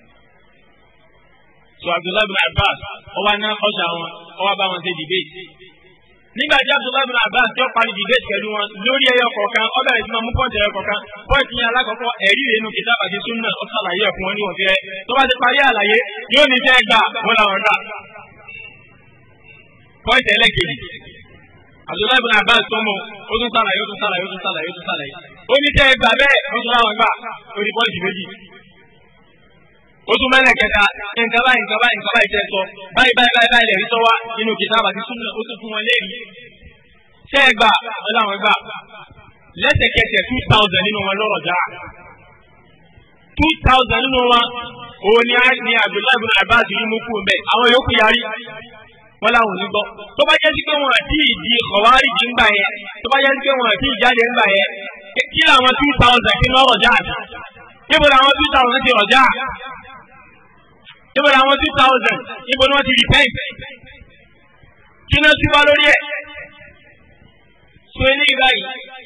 So Abdullahi bin Abbas ọwọ́ náà kọ́ṣà wọn ọwọ́ bá wọn ṣe debate nígbà tí Abdullahi bin Abbas tí ó parí debate pẹ̀lú wọn lórí ẹyọ kọ̀ọ̀kan ó bẹ̀rẹ̀ sí máa mú pọ́ǹtì ẹyọ kọ̀ọ̀kan pọ́ǹtì yẹn alákọ̀ọ́kọ́ ẹ̀rí rẹ̀ nínú kìtàbù àti súnà ó ṣàlàyé ẹ̀fún wọn ní wọ́n fẹ́ tó bá ti parí àlàyé yóò ní tẹ́ gbà wọn làwọn gbà. pọ́ǹtì ẹlẹ́kejì Abdullahi bin Abbas tó mọ̀ ó tún ṣàlàyé ó tún ṣàlàyé ó tún ṣàlàyé ó tún ṣàlàyé ó ní tẹ́ gbà bẹ́ẹ̀ ó tún láwọn gbà ó ní pọ́ǹtì méjì ó tún mẹ́lẹ̀ kẹta nǹkan báyìí nǹkan báyìí nǹkan báyìí tẹ́ sọ báyìí báyìí báyìí báyìí lẹ́rìí sọ wá nínú kìtàbù àti súnà ó tún fún wọn léèrè ṣé ẹ gbà wọn làwọn gbà lẹ́sẹ̀kẹsẹ̀ two thousand nínú wọn lọ́rọ̀ já two thousand nínú wọn òun ni ni Abdullahi bin Abbas yìí mú kú mbẹ àwọn yòókù yarí wọn làwọn ò ní gbọ́ tó bá jẹ́ sí pé wọn àti ìdí Khawarij ń gbà yẹn tó bá jẹ́ sí pé wọn àti ìjáde ń gbà yẹn kí làwọn two thousand kí lọ́rọ̀ já níbo làwọn two thousand ti rọ̀ já níbo làwọn two thousand níbo ni wọ́n ti repent kí náà ti wá lórí ẹ̀ so eléyìí báyìí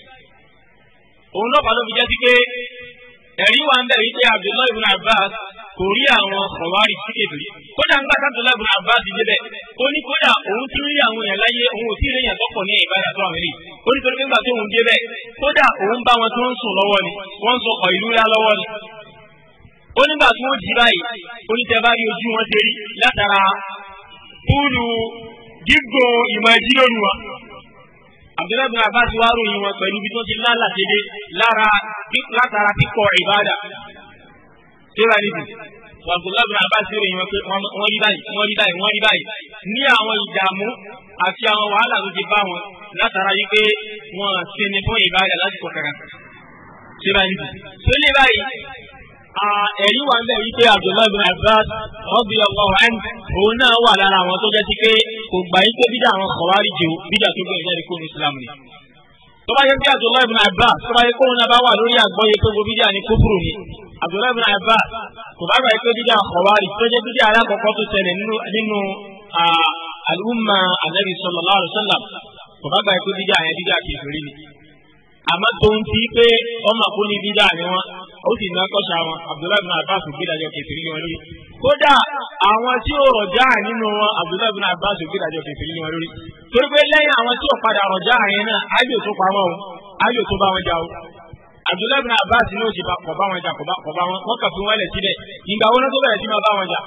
òun náà pàtó fi jẹ́ sí pé ẹ̀rí wa ń bẹ̀rẹ̀ wípé Abdullahi ibn Abbas kò rí àwọn Khawarij sí kébìrì kódà ń gbà tí Abdullahi ibn Abbas débẹ̀ ó ní kódà òun ti rí àwọn èèyàn láyé òun ò tí ì rí èèyàn tọkọ ní ìbára tó àwọn eléyìí ó ní torí pé ńgbà tó òun débẹ̀ kódà òun bá wọn tó ń sùn lọ́wọ́ ni wọ́n ń sọkọ̀ ìlú ńlá lọ́wọ́ ni ó nígbà tí wọ́n jí báyìí onítẹ̀ bá rí ojú wọn ṣe rí látara túlù gígùn ìmọ̀ ẹ̀jí lónìí wọn. Abdullahi bin Abbas wá ròyìn wọn pẹ̀lú bí wọ́n ti lálà dédé lára látara kíkọ ìbádà. Ṣéra níbi Abdullahi bin Abbas ròyìn wọn pé wọ́n rí báyìí wọ́n rí báyìí wọ́n rí báyìí ní àwọn ìdààmú àti àwọn wàhálà tó ti bá wọn látara yìí pé wọ́n ṣe ní fún ìbádà lásìkò kankan. Ṣéra níbi tó lé báyìí ẹ̀rí wa ń bẹ̀ wípé Abdullahi bin Abbas radiyallahu anhu òun náà wà lára àwọn tó jẹ́ sí pé kò gbà yín pé bídà àwọn Khawarij jù bídà tó gbé ìjáde kó ní Islam ni. tó bá yẹ kí Abdullahi bin Abbas tó bá yẹ kó òun náà bá wà lórí àgbọ́yé pé gbogbo bídà ní kúfùrù ni Abdullahi bin Abbas kò bá gbà yín pé bídà Khawarij tó jẹ́ bídà alákọ̀ọ́kọ́ tó ṣẹlẹ̀ nínú al-umma Annabi sallallahu alaihi wasallam kò bá gbà yín pé bídà yẹn bídà kèfèrí ni. àmọ́ tó ń fi pé ọmọ kò ní bídà ni wọn ó sì ná kọ́ṣà wọn Abdullahi bin Abbas gbédájọ́ kèfèrí ni wọn lórí kódà àwọn tí ó rọ̀já nínú wọn Abdullahi bin Abbas gbédájọ́ kèfèrí ni wọn lórí torí pé lẹ́yìn àwọn tí ó padà rọ̀já yẹn náà ájò tó pa wọn o ájò tó bá wọn jà o Abdullahi bin Abbas ní òsì kọ̀ bá wọn jà kọ̀ bá wọn wọn kà fún wọn lẹ̀ síbẹ̀ ìgbà wọn tó bẹ̀rẹ̀ sí máa bá wọn jà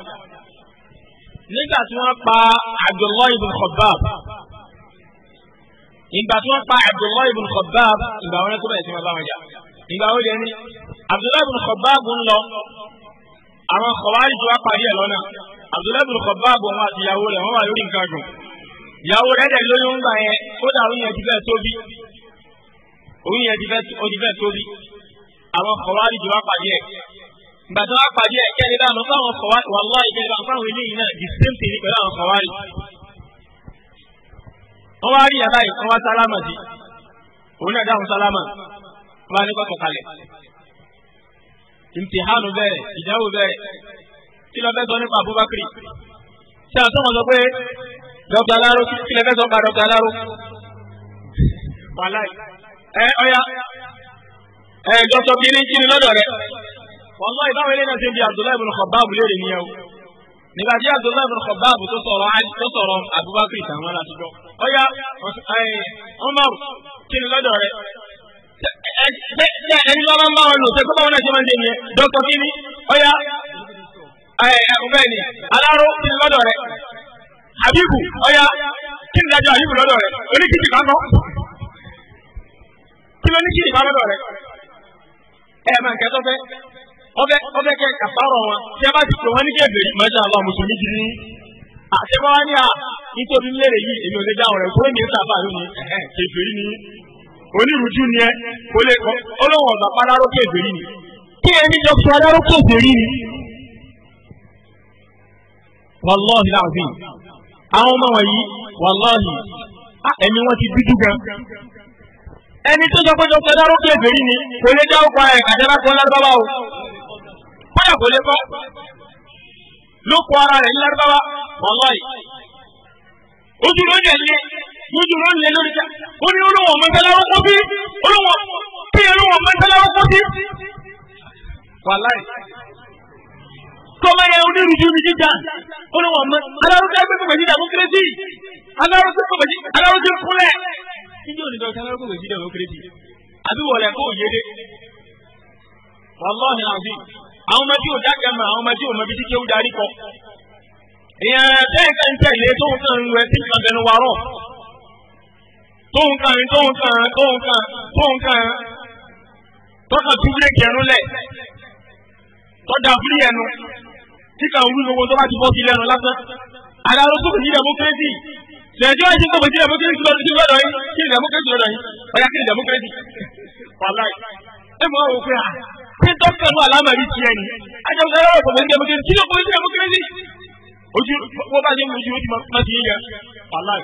nígbà tí wọ́n pa Abdullahi bin Khabbab ìgbà tí wọ́n pa Abdullahi ibn Khabbab ìgbà wọn tó bẹ̀rẹ̀ sí máa bá wọn jà ìgbà wo lẹ́ni Abdullahi ibn Khabbab ń lọ àwọn Khawarij wá parí ẹ̀ lọ́nà Abdullahi ibn Khabbab wọn àti ìyàwó rẹ̀ wọ́n wà lórí nǹkan gùn ìyàwó rẹ̀ dẹ̀ lóyún ń gbà yẹn kódà oyún yẹn ti fẹ́ tóbi oyún yẹn ti fẹ́ tóbi àwọn Khawarij wá parí ẹ̀ ìgbà tí wọ́n parí ẹ̀ kẹ́ni bá wọn fáwọn Khawarij wallahi kẹ́ni bá wọn fáwọn eléyìí náà the same thing pẹ̀lú àwọn Khawarij wọ́n wá rí yàrá yìí wọ́n wá sálámà sí òun náà dáhùn sálámà wọ́n á ní kọ́kọ́ kalẹ̀ ìmtìhánu bẹ̀rẹ̀ ìdáwó bẹ̀rẹ̀ kí ló fẹ́ sọ nípa Abubakar ṣé àwọn sọ́mọ sọ pé dọ́kítà aláró kí ló fẹ́ sọ nípa dọ́kítà aláró wàláì ẹ ọ̀ya ẹ dọ́kítà kìíní kìíní lọ́dọ̀ rẹ̀ wọ́n lọ ìbáwọ̀ ilé náà ṣe di Abdullahi ibn Khabbab léèrè nìyẹn o nígbà tí Abdullahi ibn Khabbab tó sọ̀rọ̀ tó sọ̀rọ̀ Abubakar ìtàwọn látijọ́ ọ̀ya Umar kìíní lọ́dọ̀ rẹ̀ ẹni lọ́wọ́ ń bá wọn lò ṣe kó báwọn náà ṣe máa ń ṣe nìyẹn dọ́kítà kìíní ọ̀ya ọ̀gbẹ́ni aláró kìíní lọ́dọ̀ rẹ̀ Habibu ọ̀ya kìíní dájọ́ Habibu lọ́dọ̀ rẹ̀ oníkìtì kan kọ́ kí ló ní kìíní kan lọ́dọ̀ rẹ̀ ẹ̀ máa ń kẹ́ tó fẹ́ ọbẹ̀ ọbẹ̀ kẹ́ kàfárọ̀ wọn tí a bá ti pè wọ́n ní kébèrè mẹ́ta àwọn mùsùlùmí ti ní àtẹ́wọ́ wá ní à nítorí lérè yìí èmi ò lè dáhùn rẹ̀ fún èmi ń sábà lónìí kébèrè ní onírúurú ni ẹ kò lè kọ́ ọlọ́wọ̀n ọ̀gbà padàró kébèrè ni kí ẹni jọ sọ adáró kébèrè ni. wàlọ́ọ̀hì láàfin àwọn ọmọ wọ̀nyí wàlọ́ọ̀hì ẹ̀mí wọn ti dúdú gan ẹni tó sọ pé dókítà dárúkọ èbèrè ni kò lè dá ọkọ ẹ̀ kàdébà kọ́ lárúbáwá o kódà kò lè kọ́ ló kọ ara rẹ̀ ní lárúbáwá wàláì ojú ló ń lè lé ojú ló ń lè lórí ká ó ní olówó mọ́táláró kó bí olówó bí olówó mọ́táláró kó bí wàláì tọ́mọ yẹn onírúurú ní jíjà olówó mọ́ alárúkọ ẹgbẹ́ pẹ̀lú democracy alárúkọ pẹ̀lú alárúkọ kúnlẹ̀ níjẹ́ òníjọ́ tí alárúkọ pẹ̀lú democracy àbí wọlé kó yéde wàláì àbí àwọn ọmọ tí ò dákẹ́ mọ́ àwọn ọmọ tí ò mọ bí tí kéwù darí kọ ìyẹn bẹ́ẹ̀ kan tẹ̀lé tó ń kan lu ẹtí kan tẹnu wa rọ̀ tó ń kan tó ń kan tó ń kan tó ń kan tọ́ka tú bíréèkì ẹnu lẹ̀ tọ́da fúlì ẹnu tí kan wúlò owó tó bá ti bọ́ sí lẹ́nu lásán àdàlọ́ tó kò ní democracy ṣèjọ́ ẹ̀jẹ̀ tó kò sí democracy lọ́dọ̀ sí lọ́dọ̀ yìí kí ni democracy lọ́dọ̀ yìí ọ̀yà kí ni democracy wàláì ẹ̀ mọ̀ ọ́ pé à kí n tọ́ka ní alámàrí tiẹ̀ ni àjọṣe ẹ̀rọ kò sí democracy kí ló kò sí democracy ojú wọ́n bá ṣe ń mojú ojú máa ti yẹ wàláì.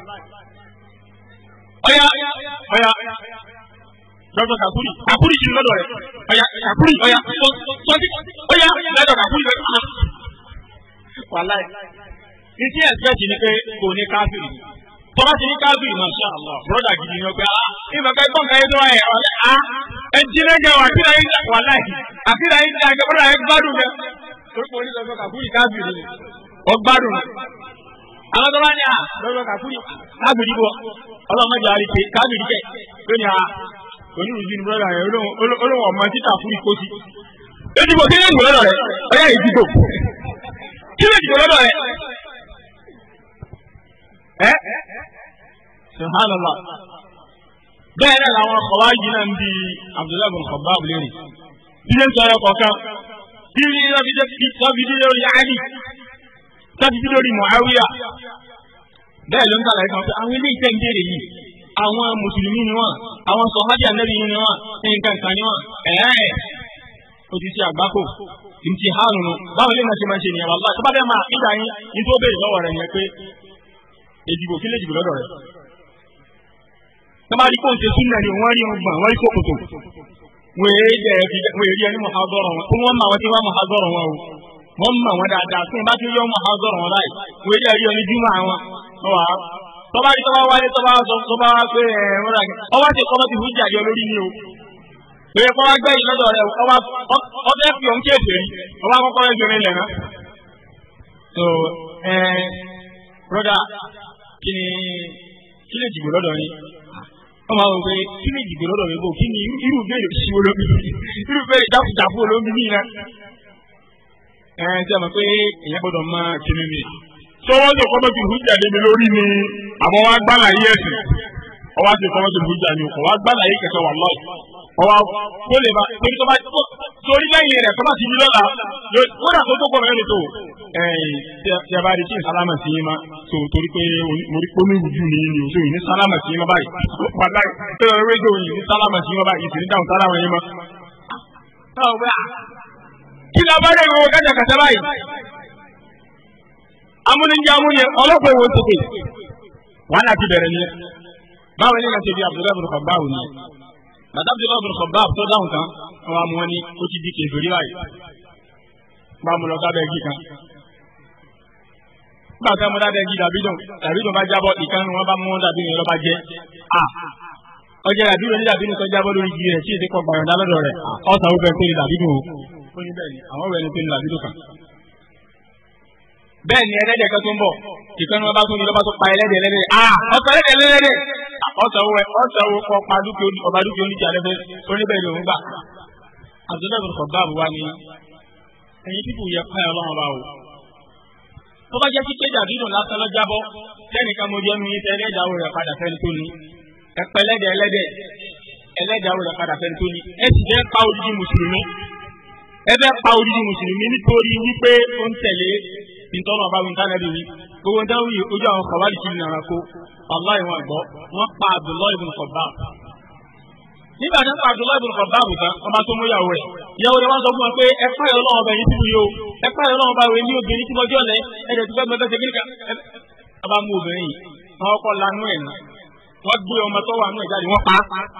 ọ̀yà ọ̀yà dọ́kítọ̀ kakuri kakuri ti lọ́dọ̀ rẹ̀ ọ̀yà kakuri ọ̀yà sọ́ọ́tì ọ̀yà lọ́dọ̀ kakuri rẹ̀ wàláì. ìdí ẹ̀sìkẹ́tì ni pé kò ní káfíìrì tọ́ba ti ní káfíìrì masha Allah broda gidi ni wọ́n pẹ́ ah ìmọ̀ká ẹ̀kọ́ nǹkan yẹn tó wáyé ọ̀lẹ́ ah ẹ̀jìnlẹ́gẹ̀ wà àkìlà yín wàláì àkìlà yín dá ẹ̀kẹ́ broda yẹn gbádùn gẹ̀ torí pé onídọ̀ọ́sọ kakuri káfíìrì ni ọgbádùn àwọn tó bá ní à lọ́dọ̀ kàkúrì kábìrì bọ̀ ọlọ́mọdé àríkè kábìrì kẹ̀ lónìí à onírúurú ní bọ́lá rẹ̀ olóhùn ọmọ títà fún ìkó sí. èdìbò kí lè jù lọ́dọ̀ rẹ̀ ọ̀yá ìdìbò kí lè jù lọ́dọ̀ rẹ̀ ẹ́ subhanallah bẹ́ẹ̀ náà làwọn ọkọ̀wá yìí náà ń bi Abdullahi bin Khabbab léèrè bí lè sọ̀rọ̀ kọ̀ọ̀kan bí lè lórí Ali tàbí bí lórí Muawiya bẹ́ẹ̀ ló ń kàlàyé kan pé àwọn ilé ìtẹ́ ń béèrè yìí àwọn mùsùlùmí ni wọ́n àwọn sọ̀hábì ànábì ni wọ́n nǹkan kan ni wọ́n ẹ̀ẹ́ o ti ṣe àgbákò ìmùtí hànú nu báwo lè máa ṣe máa ṣe nìyẹn wà láti tó bá bẹ́ẹ̀ máa ìgbà yín ní tó béèrè lọ́wọ́ rẹ̀ yẹn pé èdìbò kí lè dìbò lọ́dọ̀ rẹ̀ tó bá rí kó ń ṣe súnmọ́ ni wọ́n rí gbọ̀n wọ́n rí kókòtò wọ́n èrí ẹni mọ̀hádọ́rọ̀ wọn kó wọ́n máa wọ́n ti wá mọ̀hádọ́rọ̀ wọn o wọ́n mọ̀ wọ́n dáadáa tí wọ́n bá ti yọ mọ̀hádọ́rọ̀ wọn láì wọ́n èrí ẹ̀rí ẹni júmọ̀ àwọn ọ̀wá tọ́ba rí tọ́ba wáyé tọ́ba sọ tọ́ba pé ẹ̀ wọ́n rà ọwọ́ ti kọ́ ti hújà yọ lórí ni o pé kọ́ wá gbẹ́yìn lọ́dọ̀ rẹ̀ ọba ọbẹ̀ fi òun kéèké rí ọba kọ́kọ́ rẹ̀ jọrin lẹ̀ náà. so ẹ broda kí ni kí lè dìbò lọ́dọ̀ yín wọ́n máa wọ pé kí lè dìbò lọ́dọ̀ yín bò kí ni irú bẹ́ẹ̀ sí olómi irú bẹ́ẹ̀ jáfùjáfù olómi ní iná. ẹ ṣe àmọ́ pé èèyàn gbọ́dọ̀ máa kíni ni. tó wọ́n ti kọ́mọ́ ti hújà débi lórí ni àmọ́ wá gbálà yí ẹ̀sìn ọwọ́ ti kọ́mọ́ ti hújà ni kò wá gbálà yí kẹsàn wà lọ́ọ̀ ọwọ́ kó lè ba torí tó bá torí lẹ́yìn rẹ̀ tó bá ti di lọ́la kódà tó tó gbọ́dọ̀ ẹni tó tí a bá di tí sálámà sí yín ma tó torí pé orí pọ́nú ìrújú ni yín ni òṣèlú ní sálámà sí yín ma báyìí pàtàkì tó yẹ wéjọ yìí ní sálámà sí yín ma báyìí ìsìn dáhùn sálámà yín ma. kí ni a bá dé ìwọ kájà kàtà báyìí amúnijẹ amúnijẹ ọlọ́pàá ìwọ tètè wàhálà ti bẹ̀rẹ̀ nìyẹn báwo ni láti bí Abdullahi bin Khabbab ni bàtà Abdullahi bin Khabbab tó dáhùn tán wọn wá mú wọn ní ó ti di kèfèrí báyìí bá mu lọ sábẹ́ igi kan nígbà tí wọn dábẹ́ igi dàbídùn dàbídùn bá jábọ́ ìkànnì wọn bá mú wọn dàbí yẹn lọ́ba jẹ́ à ọjà dàbídùn ní dàbídùn tó jábọ́ lórí igi rẹ̀ tí èdè kan gbàyànjá lọ́dọ̀ rẹ̀ ọ̀sán ó bẹ̀ pé ní dàbídùn o ó ní bẹ́ẹ̀ ni àwọn wẹ̀ ní pé ní dàbídùn kan bẹ́ẹ̀ ni ẹlẹ́dẹ̀ kan tó ń bọ̀ ìkànnì wọn bá tún ní lọ́ba tó pa ẹlẹ́dẹ̀ ẹlẹ́dẹ̀ à ọ̀sán ẹlẹ́dẹ̀ ẹlẹ́dẹ̀ ọ̀sán wo ọ̀sán wo kọ́ pa dúkìá ọba dúkìá oníjà lẹ́fẹ̀ẹ́ oníbẹ̀ ni òun gbà Abdullahi bin Khabbab wa ni ẹ̀yin pípù yẹ ká ọlọ́run bá o tó bá jẹ́ sí pé dàbídùn lásán lọ jábọ́ lẹ́nìkan mo jẹ́ mi ní tẹ́lẹ̀ ẹ̀dáwó rẹ̀ padà fẹ́ni tó ní ẹ̀pẹ́ ẹlẹ́dẹ̀ ẹlẹ́dẹ̀ ẹlẹ́dàwó rẹ̀ padà fẹ́ni tó ní ẹ sì fẹ́ pa odidi mùsùlùmí ẹ fẹ́ pa odidi mùsùlùmí nítorí wípé ó ń tẹ̀lé ìtọ́nà ọba wíńtá náà bìí gbogbo ń dáhùn yìí ojú àwọn kọ̀wáàlì kì í nara kó wàláì wọn gbọ́ wọn pa Abdullahi ibn Khabbab nígbà tí wọn pa Abdullahi ibn Khabbab tán ọba tó mú ìyàwó rẹ̀ ìyàwó rẹ̀ wọn sọ fún wọn pé ẹ fáyọ Ọlọ́run ọba yìí tìbú yìí o ẹ fáyọ Ọlọ́run ọba yìí ní obìnrin tí mọjọ lẹ ẹdẹ tí gbẹgbẹ ṣe kíníkà ọba mú obìnrin yìí wọn kọ lanú ẹ náà wọn gbé ọmọ tó wà nú ẹ jáde wọn pa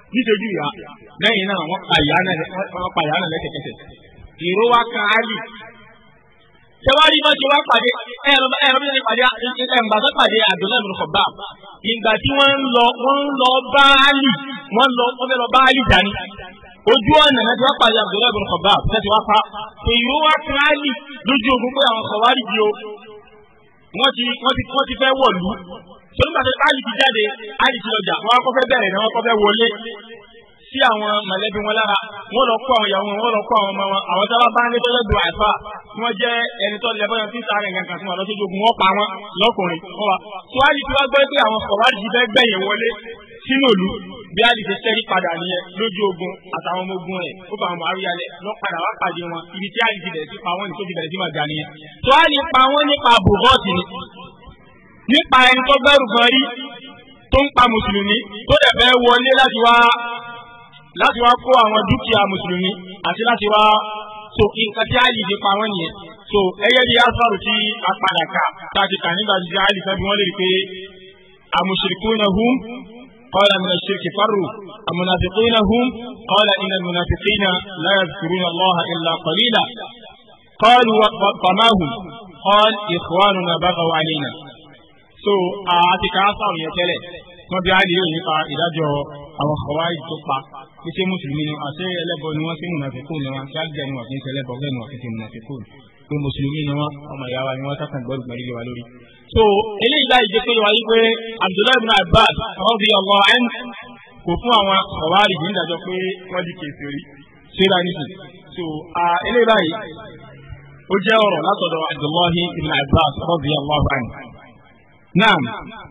nítorí ìyá lẹ́yìn náà wọ́n pa ìyá náà wọ́n pa ìyá náà lẹ́sẹ̀kẹsẹ̀ ìró wa kan Àlì tẹwárí bá ti wá pàdé ẹ̀rọ ẹ̀rọ bí wọ́n pàdé ẹ̀ǹgbà tó pàdé Abdullahi ibn Khabbab ìgbà tí wọ́n ń lọ wọ́n ń lọ bá Àlì wọ́n lọ wọ́n fẹ́ lọ bá Àlì dání ojú ọ̀nà náà ti wá pàdé Abdullahi ibn Khabbab náà ti wá pa ìró wa kan Àlì lójú ogun pé àwọn kọ̀wárí di o wọ́n ti wọ́n ti wọ́n ti fẹ́ wọ̀lú sọ́dúnbà tó Àlì ti jáde Àlì ti lọ́jà wọ́n kọ́ fẹ́ bẹ̀rẹ̀ náà wọ́n kọ́ fẹ́ wọlé sí àwọn mọ̀lẹ́bí wọn lára wọ́n lọ kó àwọn ìyàwó wọn lọ kó àwọn ọmọ wọn àwọn sábà bá ń lé tọ́jọ́ du àìfà tí wọ́n jẹ́ ẹni tó lẹ́bọ̀ yẹn tí sáré nǹkan kan fún wọn lọ́sọ́jọ́ ogun wọ́n pa wọn lọ́kùnrin wọn wa tó Àlì tí wọ́n gbọ́ pé àwọn kọ̀wárí ti fẹ́ gbẹ̀yìn wọlé sínú òlu bí Àlì ti sẹ́rí padà nìyẹn lójú ogun àtàwọn ọmọ ogun rẹ̀ ó bá wọn máa rí alẹ́ lọ́ padà wá pàdé wọn ibi tí Àlì ti bẹ̀rẹ̀ sí pa wọn ní tó ti bẹ̀rẹ̀ sí máa ga nìyẹn tó Àlì pa wọn nípa bùgọ́ọ̀tì ni nípa ẹni tó gbẹ́rù kan rí tó ń pa mùsùlùmí tó dẹ̀ fẹ́ wọlé láti wá láti wá kó àwọn dúkìá mùsùlùmí àti láti wá so nǹkan tí Àlì ṣe pa wọ́n nìyẹn so ẹyẹ bí asfaru tí a padà kà tá a ti kà nígbà tí Àlì fẹ́ bí wọ́n lè rí pé amushrikuna hum qala min ash-shirki farru amunafiquna hum qala inna al-munafiqina la yadhkuruna Allaha illa qalila qalu wa ma hum qala ikhwanuna baghaw alayna so àti kà asfaru yẹn tẹ́lẹ̀ wọ́n bí Àlì yóò nípa ìdájọ́ àwọn kọ̀wáì tó pa kí ṣe mùsùlùmí ni àṣẹ ẹlẹ́bọ ni wọ́n ṣe mùnàfíkù ni wọ́n ṣe àgbẹ̀ ni wọ́n kì í ṣe ẹlẹ́bọ bẹ́ẹ̀ ni wọ́n kì í ṣe mùnàfíkù pé mùsùlùmí ni wọ́n ọmọ ìyá wa ni wọ́n tàkàn gbọ́dọ̀ gbẹ̀rẹ̀ lé wa lórí. so eléyìí láì jẹ́ pé wáyé pé Abdullahi ibn Abbas radiyallahu anhu kò fún àwọn kọ̀wáì ní ìdájọ́ pé wọ́n di kèfèrí ṣéra nísì. so eléyìí báyìí ó jẹ́ ọ̀rọ̀ látọ̀dọ̀ Abdullahi ibn Abbas radiyallahu anhu. naam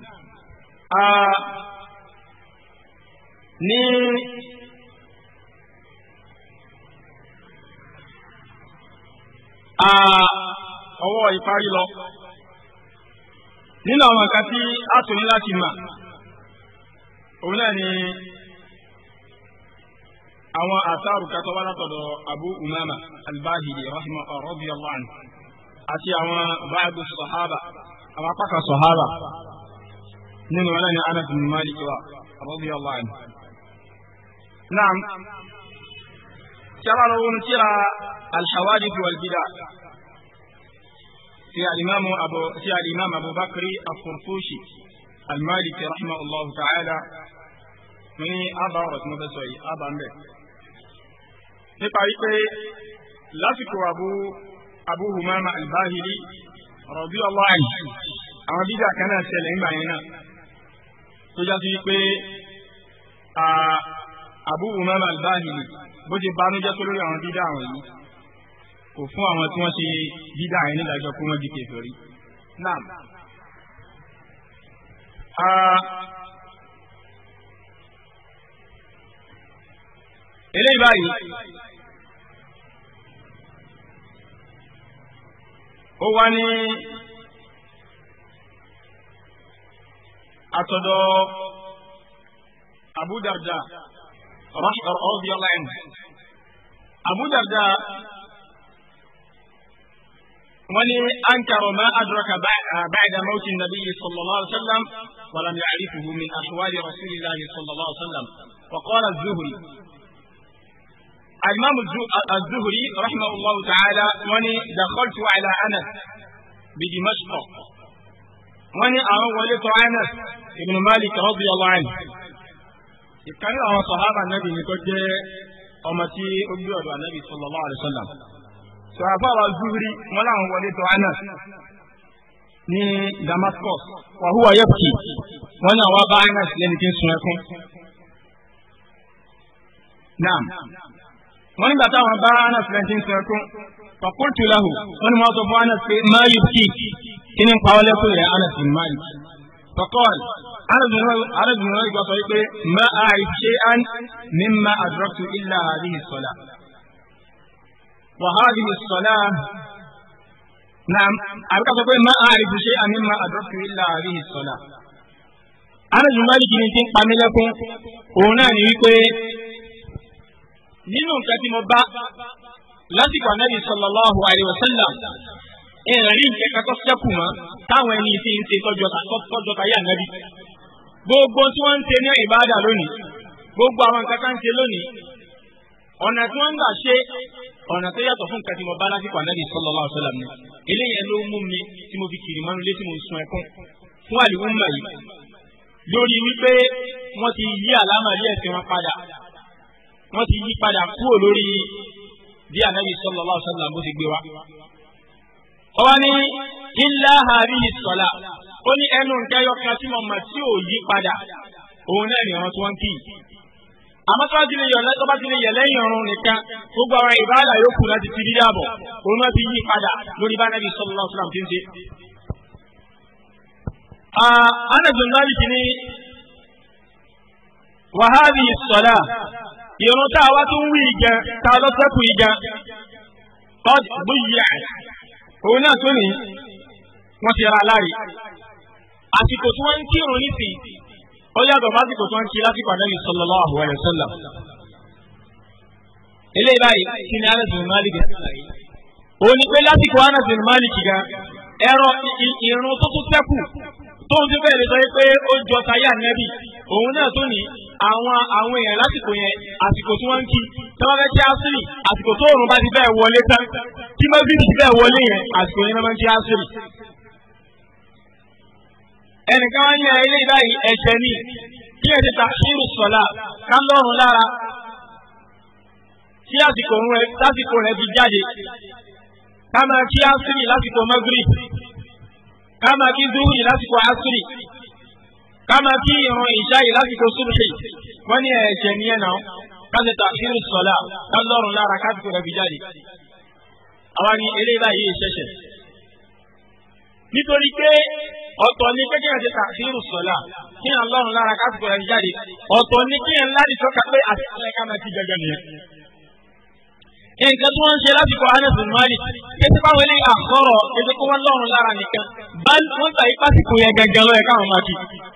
ní ọwọ́ ìparí lọ nínú àwọn nǹkan tí a tún ní láti mà òun náà ni àwọn àtàrù kátó wá látọ̀dọ̀ Abu Umama al-Bahili rahimahullah radiyallahu anhu àti àwọn báàbù sọ̀hábà àwọn apákan sọ̀hábà nínú wọn náà ni Anas bin Malik wa radiyallahu anhu. Naam, شرع له نتيرا الحوادث والبدع في الإمام أبو في الإمام أبو بكر الطرطوشي المالكي رحمه الله تعالى من أبا رسم بسوي أبا مبه نقايق لاسك أبو أبو همامة الباهلي رضي الله عنه أما بدع كان سليم بعينا تجاسي Abu Umama al-Bahili bó ti banújẹ́ tó lórí àwọn dídá àwọn yìí kò fún àwọn tí wọ́n ṣe dídá yẹn nídàájọ́ kó wọ́n di kèfèrí. Naam. eléyìí báyìí ó wá ní àtọ̀dọ̀ Abu Darda رضي الله عنه أبو درداء ولي أنكر ما أدرك بعد موت النبي صلى الله عليه وسلم ولم يعرفه من أحوال رسول الله صلى الله عليه وسلم وقال الزهري الإمام الزهري رحمه الله تعالى وني دخلت على أنس بدمشق وني أولت أنس ابن مالك رضي الله عنه ìkànnì àwọn sọ̀hábà nàbì ni tó jẹ́ ọmọ tí ó gbé ọ̀dọ̀ ànábì sallallahu alaihi wasallam. sọ̀hábà wa Zuhri wọn làwọn wọlé tó Anas ní Damascus wa huwa yabki wọn náà wá bá Anas lẹ́ni tí ń sun ẹkún. naam wọn nígbà táwọn bá Anas lẹ́ni tí ń sun ẹkún fa qultu lahu wọn ni wọn sọ fún Anas pé ma yubki kí ni ń pa wọlé fún rẹ̀ Anas bin Malik. فقال أنا بن مالك وصيب ما أعرف شيئا مما أدركت إلا هذه الصلاة وهذه الصلاة نعم أبقى أقول ما أعرف شيئا مما أدركت إلا هذه الصلاة أنا بن مالك نتين قاملكم هنا نيكوي nínú nǹkan tí mo bá lásìkò Ànábì sallallahu alaihi wasallam ẹ̀rí nǹkan tó ṣẹ́kù mọ́ táwọn ẹni tí ń ṣe tọ́jọ́ tayé Ànábì gbogbo tí wọ́n ń ṣe ní ìbáàdà lónìí gbogbo àwọn nǹkan tá ń ṣe lónìí ọ̀nà tí wọ́n ń gbà ṣe ọ̀nà tó yàtọ̀ fún nǹkan tí mo bá lásìkò ànábì sallallahu alaihi wasallam ni eléyẹn ló mú mi tí mo fi kiri mọ́nú lé tí mo ń sun ẹkún fún àlùmọ́ yìí lórí wípé wọ́n ti yí àlámọ̀rí ẹ̀sìn wọn padà wọ́n ti yí padà kúrò lórí bí ànábì sallallahu alaihi wasallam bó ti gbé wa. ọwọ́ ní illa hadhihi salat ó ní ẹnu nǹkan ẹyọkan tí mo mọ̀ tí ò yí padà òun náà ni ọ̀rọ̀ tí wọ́n ń kì í. àmọ́ tó bá ti lè yọ tó bá ti lè yẹ lẹ́yìn ọ̀run nìkan gbogbo àwọn ìbáàdà yòókù láti fi dídá bọ̀ òun náà ti yí padà lórí bá ànábì sallallahu alaihi wasallam ti ń ṣe. Anas bin Malik ní wa hadhihi salat ìrun tá a wá tún wí ìgẹ tá a lọ sẹ́kù ìgẹ qad buyya'at òun náà tó ní wọ́n ti ra láre àsìkò tí wọ́n ń kírun nísìn ó yàtọ̀ fásìkò tí wọ́n ń kí lásìkò Ànábì sallallahu alaihi wasallam. eléyìí báyìí kí ni Anas bin Malik òun ni pé lásìkò Anas bin Malik gan ẹ̀rọ ìrun tó tún sẹ́kù tóun ti bẹ̀rẹ̀ sọ pé ó jọ táyé Ànábì òun náà tó ní àwọn àwọn èèyàn lásìkò yẹn àsìkò tí wọ́n ń kí tí wọ́n fẹ́ kí asiri àsìkò tó òòrùn bá ti bẹ́ẹ̀ wọlé tán tí mọ́bìlì ti bẹ́ẹ̀ wọlé yẹn àsìkò yẹn máa ń kí asiri. ẹnìkan wá ń yẹ ilé ìbáyìí ẹ̀ṣẹ̀ ní kí ẹ ti ta'khiru salat ká lọ́rùn lára tí àsìkò rẹ̀ fi jáde ká máa kí asiri lásìkò magrib ká máa kí zuhuri lásìkò asiri ká máa kí ìrun ìṣáyì lásìkò subhi wọ́n ní ẹ̀ṣẹ̀ ní ẹ̀nà ká ti ta'khiru salat ká lọ́rùn lára kásìkò rẹ̀ fi jáde. àwa ni eléyìí báyìí ìṣẹ̀ṣẹ̀ nítorí pé ọ̀tọ̀ ní pé kí ẹ̀ ti ta'khiru salat kí ẹ̀ lọ́rùn lára kásìkò rẹ̀ fi jáde ọ̀tọ̀ ní kí ẹ̀ láti tọ́ka pé àsìkò ẹ̀ ká máa ti gẹ́gẹ́ nìyẹn. nǹkan tí wọ́n ń ṣe lásìkò Anas bin Malik kété báwọn eléyìí àkọ́rọ̀ kété kó wọ́n lọ́rùn lára nìkan bá wọ́n gbà yí pásìkò yẹn gẹ́gẹ́ lọ́yẹ̀ káwọn máa kí.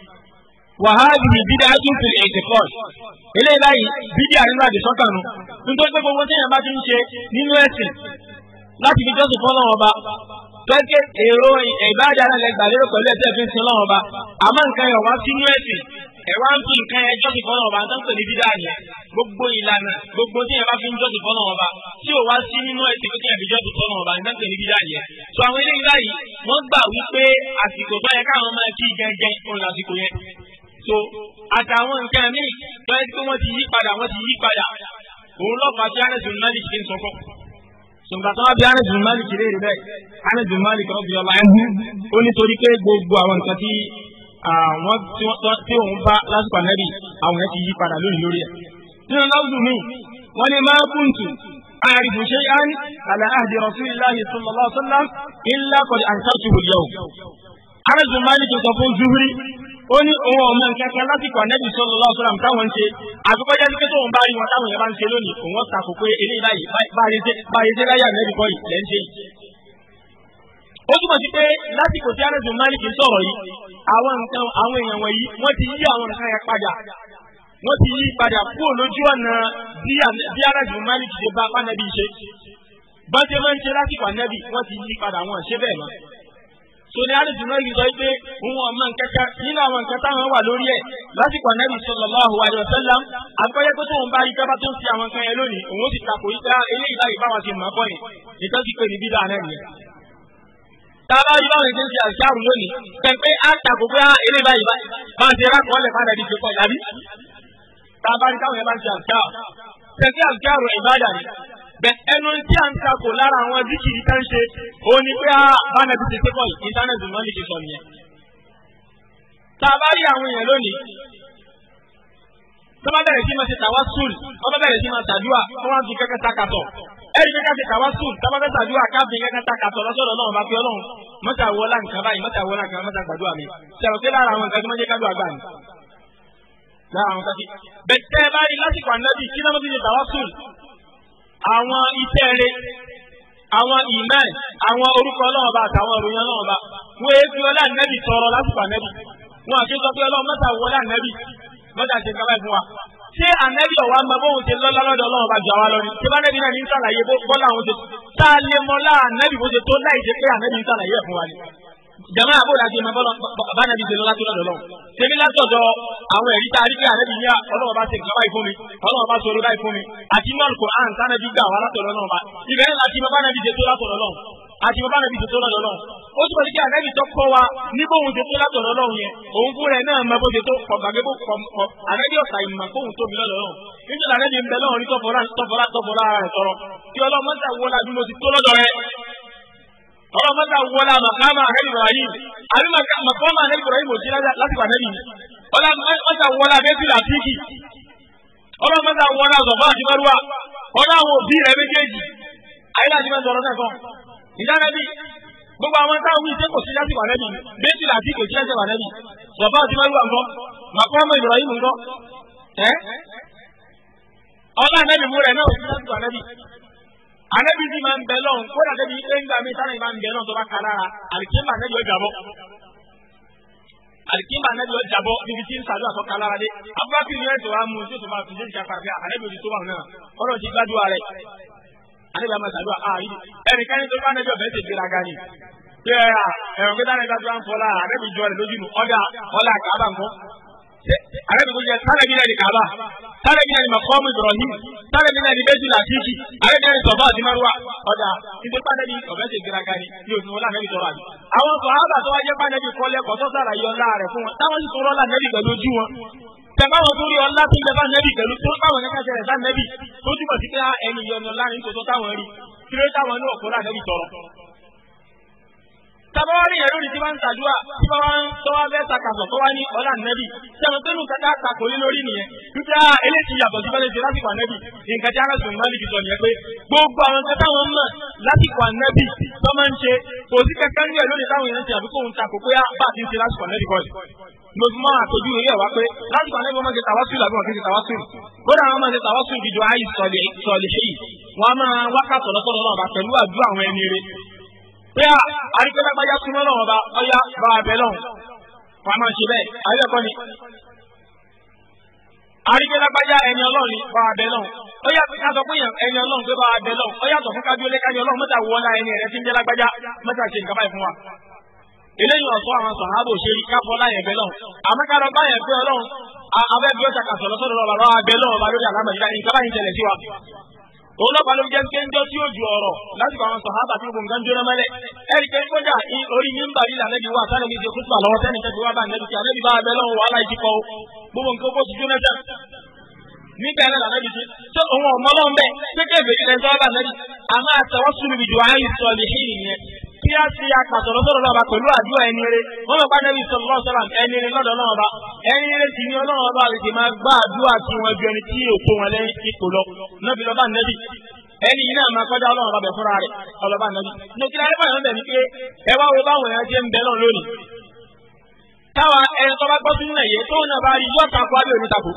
وهذه بدعة في الاعتقاد eléyìí báyìí bídíà nínú àdìsọ́kànù nítorí pé gbogbo tí èèyàn bá ti ń ṣe nínú ẹ̀sìn láti fi jọ́sìn fún Ọlọ́run Ọba tọ́jú èrò ìbáàdà náà lẹ́gbàá lérò pẹ̀lú ẹ̀sẹ̀ fi ń sin Ọlọ́run Ọba àmọ́ nǹkan yẹn wá sínú ẹ̀sìn ẹ̀ wá ń fi nǹkan yẹn jọ́sìn fún Ọlọ́run Ọba tó ń pè ní bídíà nìyẹn gbogbo ìlànà gbogbo tí èèyàn bá fi ń jọ́sìn fún Ọlọ́run Ọba tí ò wá sí nínú ẹ̀sìn tó tiẹ̀ fi jọ́sìn fún Ọlọ́run Ọba ní tó ń pè ní bídíà nìyẹn. sọ àwọn eléyìí báyìí wọ́n gbà wípé àsìkò tó yẹ káwọn máa kí gẹ́gẹ́ òun lásìkò yẹn so àtàwọn nǹkan míì tó yẹ kí wọ́n ti yí padà wọ́n ti yí padà òun lọ́pàá tí Anas bin Malik ṣe ń sọ fún. sọ̀gbà tó wá bí Anas bin Malik léèrè bẹ́ẹ̀ Anas bin Malik rọ́bì ọba ẹ̀ ó nítorí pé gbogbo àwọn nǹkan tí àwọn tí òun bá lásìkò Ànábì àwọn yẹn ti yí padà lónìí lórí ẹ̀. nínú láwùjọ míì wọ́n ní ma kuntu a'rifu shay'an ala ahdi rasulillahi sallallahu alaihi wasallam illa qad ankartuhu al-yawm. Anas bin Malik sọ fún Zuhri ó ní òun ọmọ nǹkan lásìkò Ànábì sallallahu alaihi wasallam táwọn ń ṣe àtúkọ́já sí pé tóun bá rí wọn táwọn yẹn bá ń ṣe lónìí òun wọ́n takò pé eléyìí báyìí báyìí ṣe láyé Ànábì kọ́ yìí lẹ́ ń ṣe yìí. ó túmọ̀ sí pé lásìkò tí Anas bin Malik sọ̀rọ̀ yìí àwọn nǹkan àwọn èèyàn wọ̀nyí wọ́n ti yí àwọn nǹkan yẹn padà wọ́n ti yí padà kúrò lójú ọ̀nà bí Anas bin Malik ṣe bá Ànábì ṣe bá ṣe máa ń ṣe lásìkò Ànábì wọ́n ti yí padà wọn ṣe bẹ́ẹ̀ mọ́. sori Anas bin Malik sọ pé òun ọmọ nkẹkẹ nínú àwọn nǹkan táwọn wà lórí ẹ̀ lásìkò Ànábì sallallahu alaihi wasallam àgbẹ̀yẹ tó tóun bá rí kábà tó ń fi àwọn nǹkan yẹn lónìí òun ó sì takò yí pé eléyìí báyìí báwọn ṣe mọ̀ ọ́ bọ̀ yìí nítorí pé ní bídà náà nìyẹn. tábà yí báwọn ṣe ń ṣe àṣàrù lónìí pẹ̀pẹ́ á takò pé eléyìí báyìí bá ń ṣe rákọ̀ọ́lẹ̀ padà di ṣepọ̀ yàbí. tábà rí táwọn yẹn bá ń ṣe àṣàrù pẹ̀pẹ́ àṣàrù ìbádà ni ẹnu tí a ń takò lára àwọn díkìrì kan ṣe ó ní pé bánà ti ṣe pọ̀ ìtánẹ́ẹ̀tì náà lè ṣe sọ nìyẹn. tá a bá rí àwọn èèyàn lónìí tó bá bẹ̀rẹ̀ sí máa ṣe tàwásùl tó bá bẹ̀rẹ̀ sí máa ṣàdúrà tó wá fi kẹ́kẹ́ takàtọ̀ ẹ̀rí kẹ́kẹ́ ṣe tàwásùl tó bá fẹ́ ṣàdúrà káfí kẹ́kẹ́ takàtọ̀ lọ́sọ̀rọ̀ náà bá fi ọlọ́run mọ́tà wọlá nǹkan báyìí mọ́tà wọlá nǹkan mọ́tà gbàdúrà mi ṣàrò pé lára àwọn nǹkan tó máa jẹ́ kádùn àgbà ni. lára àwọn kan bẹ̀tẹ̀ báyìí lásìkò Ànábì kí náà mo ti ṣe tàwásùl àwọn iṣẹ́ rẹ̀ àwọn ìmán àwọn orúkọ Ọlọ́run bá àtàwọn ìròyìn Ọlọ́run bá wọ́n èé fi ọlá Ànábì tọrọ lásìkò Ànábì wọn àti sọ pé Ọlọ́run mẹ́ta wọlé Ànábì mẹ́ta ṣe kábàá fún wa. ṣé Ànábì ọ̀wá máa bóun ṣe lọ́lá lọ́dọ̀ Ọlọ́run bá jà wá lọ ni ṣé bá Ànábì náà ní ń sàlàyé bọ́lá àwọn ṣe tá a lè mọ lá Ànábì bó ṣe tó láì ṣe pé Ànábì ń sàlàyé ẹ̀ fún wa ni. jama àbúrò àti ìmọ̀ bá Ànábì ṣe lọ́lá tó lọ́dọ̀ Ọlọ́run ṣèbí látọ̀dọ̀ àwọn ẹ̀rí tá a rí pé ànábì ní ọlọ́wọ́ bá ṣe nǹkan báyìí fún mi ọlọ́wọ́ bá sọ̀rọ̀ báyìí fún mi àti inú Al-Qur'an tánàbí gbà wá látọ̀dọ̀ náà bá ibẹ̀ ní láti bàbá nàbí ṣe tó látọ̀dọ̀ náà àti bàbá nàbí ṣe tó látọ̀dọ̀ náà ó túbọ̀ sí pé ànábì tó kọ́ wa ní bóun ṣe tó látọ̀dọ̀ náà yẹn òun fún rẹ̀ náà mọ bó ṣe tó kọ̀gbàgbé bó kọ̀ ànábì ọ̀sà ìmọ̀ kóun tóbi lọ́dọ̀ náà nítorí ànábì ń bẹ lọ́wọ́ ní tọ́fọ́lá tọ́fọ́lá tọ́fọ́lá rẹ̀ tọrọ kí ọlọ́mọdé wọlé àdúgbò ti tó lọ́dọ̀ rẹ̀ ọlọ́mọdé wọlé àmàkámà ànábì Ibrahim àbí màkọ́mà ànábì Ibrahim ò sí láti pàdé nìyí ọlọ́mọdé wọlé àbẹ́sí làtíkì ọlọ́mọdé wọlé àzọ̀fọ́ àti mẹ́rùwà ọlọ́ àwọn òbí rẹ̀ méjèèjì ayé láti mẹ́ sọ̀rọ̀ náà kan ìdánẹ́bí gbogbo àwọn táwọn ìṣe kò sí láti wà nẹ́bí bẹ́sí làtíkì kò sí láti wà nẹ́bí zọ̀fọ́ àti mẹ́rùwà ńkọ́ màkọ́mà Ibrahim ńkọ́ ẹ́ ọlọ́ ànẹ́bí mú rẹ̀ náà ò sí láti wà nẹ́bí ànẹ́bí sì máa ń bẹ lọ́hùn kó dà débi pé ńgbà mi sáré máa ń bẹ lọ́hùn tó bá kára àlìkíńbà ànẹ́bí ó jàbọ́ àlìkíńbà ànẹ́bí ó jàbọ́ níbi tí ń sàdúrà tó kára dé abúlé ní ẹ̀sẹ̀ wa mú un tí ó tó máa fi dé ìjà pàrọ̀ ànẹ́bí òdi tó wà náà ọlọ́run ti gbádùn rẹ̀ ànẹ́bí àmọ́ sàdúrà ààyè ẹnìkan tó bá ànẹ́bí ọ̀fẹ́ ṣe gbéraga ni pé ẹ̀rọ pé dáná ìdájọ́ à ń fọlá ànẹ́bí jọ rẹ̀ lójú nù ọ̀dà ọ̀là kàbà ńkọ́ ànẹ́bí tó jẹ sálẹ̀bí náà ní kàbà sálẹ̀bí náà ní maqamu Ibrahim sálẹ̀bí náà ní bẹ́sì làtíkì ànẹ́bí náà ní sọ̀fà àti márùwà ọ̀dà nítorí pàdébí ọ̀fẹ́ ṣe gbéraga ni ní òfin wọn lànẹ́bí tọrọ àbí. àwọn sọ̀hábà tó wájẹ́ pàdébí kọ́lẹ́ kọ́ tó sára yọ ńlá rẹ̀ fún wọn táwọn sì tọrọ là nẹ́bí pẹ̀lú ojú wọn tẹ̀báwọn tó rí ọlá tó ń bẹ bá nẹ́bí pẹ̀lú tó táwọn kẹ́kẹ́ ṣẹlẹ̀ bá nẹ́bí tó túbọ̀ sí pé ẹni yọnu láàrin tó tó táwọn rí kí ló táwọn ní ọ̀pọ̀ là nẹ́bí tọrọ. tabawari yẹn lórí tí wọ́n ń ṣàdúrà tí wọ́n ń tọ́wọ́ bẹ́ẹ̀ takàsọ̀ tó wá ní ọlá nẹ́bí sẹ́wọ̀n tó nù kẹ́kẹ́ àtakò lé lórí nìyẹn wípé eléyìí yàtọ̀ sí bẹ́ẹ̀ ṣe lásìkò ànẹ́bí nǹkan tí aráàlú Málíkì sọ nìyẹn pé gbogbo àwọn kẹta wọn mọ̀ lásìkò ànẹ́bí tó máa ń ṣe kò sí kẹ́kẹ́ ní ẹ̀ lórí táwọn èèyàn ti àbíkó ń takò pé bá a ti ń ṣe lásìkò ànẹ́bí kọ́ọ̀lì mo fi máa àtọ́jú eré ẹ̀ wá pé lásìkò ànẹ́bí wọn máa ṣe tàwásùl àbí wọn kì í ṣe tàwásùl kódà wọn máa ṣe tàwásùl bíi dùn áyì sọ̀lẹ̀ ṣèyí wọn á máa wákàtọ̀ lọ́sọ̀rọ̀ náà bá pẹ̀lú àdúrà àwọn ẹni rẹ̀ pé àríkẹ́lágbájá súnmọ́ náà ọba ọyá bá a bẹ̀ lọ́hùn wọn a máa ṣe bẹ́ẹ̀ àríkẹ́kọ́ ni àríkẹ́lágbájá ẹni ọlọ́run bá a bẹ̀ lọ́hùn ọyá ká sọ fún yàn ẹni ọlọ́run pé bá a bẹ̀ lọ́hùn ọyá sọ fún kábíọ́lé kábí ọlọ́run mẹ́ta wọlá ẹni rẹ̀ tí ń jẹ́ lágbájá mẹ́ta ṣe nǹkan báyìí fún wa eléyìí ọ̀sọ́ àwọn sọ̀hábò ṣe rí káfọ́ láyẹ̀ bẹ̀ lọ́hùn àmọ́ ká lọ báyẹ̀ pé ọlọ́run abẹ́ bí ó ṣàkàṣọ̀ lọ́sọ̀rọ̀ lọ́wọ́ bàbá wa bẹ̀ lọ́hùn bá lórí àlámọ̀ yìí nǹkan báyìí ṣẹlẹ̀ sí wa òun lọ́pàá ló jẹ́ kéńjọ́ tí ó ju ọ̀rọ̀ lásìkò àwọn sọ̀hábà tí gbogbo nǹkan jóná mẹ́lẹ̀ ẹ̀rí pé kọjá orí mímbà yìí lànàbí wà sálẹ̀bí ṣe kútu àlọ́wọ́ sẹ́ni kẹ́kẹ́ wá bá nẹ́bí tí ànẹ́bí bá abẹ́ lọ́wọ́ wàhálà ìdíkọ́ gbogbo nǹkan bó ti jóná jẹ́ nígbà yẹn lànàbí ṣe tó òun ọ̀mọ́ lọ́n bẹ́ẹ̀ kékeré ìbèjì lẹ́sọ́ wá bá nẹ́bí àmọ́ àtẹwọ́sùn ibi dùn áyì sọ lè ṣe ìyẹn kí á ti akàtọ̀rọ̀ sọ̀rọ̀ lọ́ba pẹ̀lú àdúrà ẹni rẹ̀ wọ́n mọ̀ pàdé bí sọ̀rọ̀ sọ̀rọ̀ ẹni rẹ̀ lọ́dọ̀ náà ọba ẹni rẹ̀ sì ni ọlọ́run ọba rẹ̀ sì máa gbá àdúrà tí wọ́n ju ẹni tí yóò tó wọn lẹ́yìn ipò lọ nọ́bì lọ́ba nẹ́bì ẹni yìí náà máa kọjá ọlọ́run ọba bẹ̀ fúnra rẹ̀ ọlọ́ba nẹ́bì. nùkìlá ẹ̀fọ́ yẹn bẹ̀ ni pé ẹ wá wo báwọn èèyàn jẹ́ ń bẹ náà lónìí. táwa ẹni tó bá gbọ́ sínú ẹ̀yẹ tó náà bá rí yọ tako abẹ́ òní tako.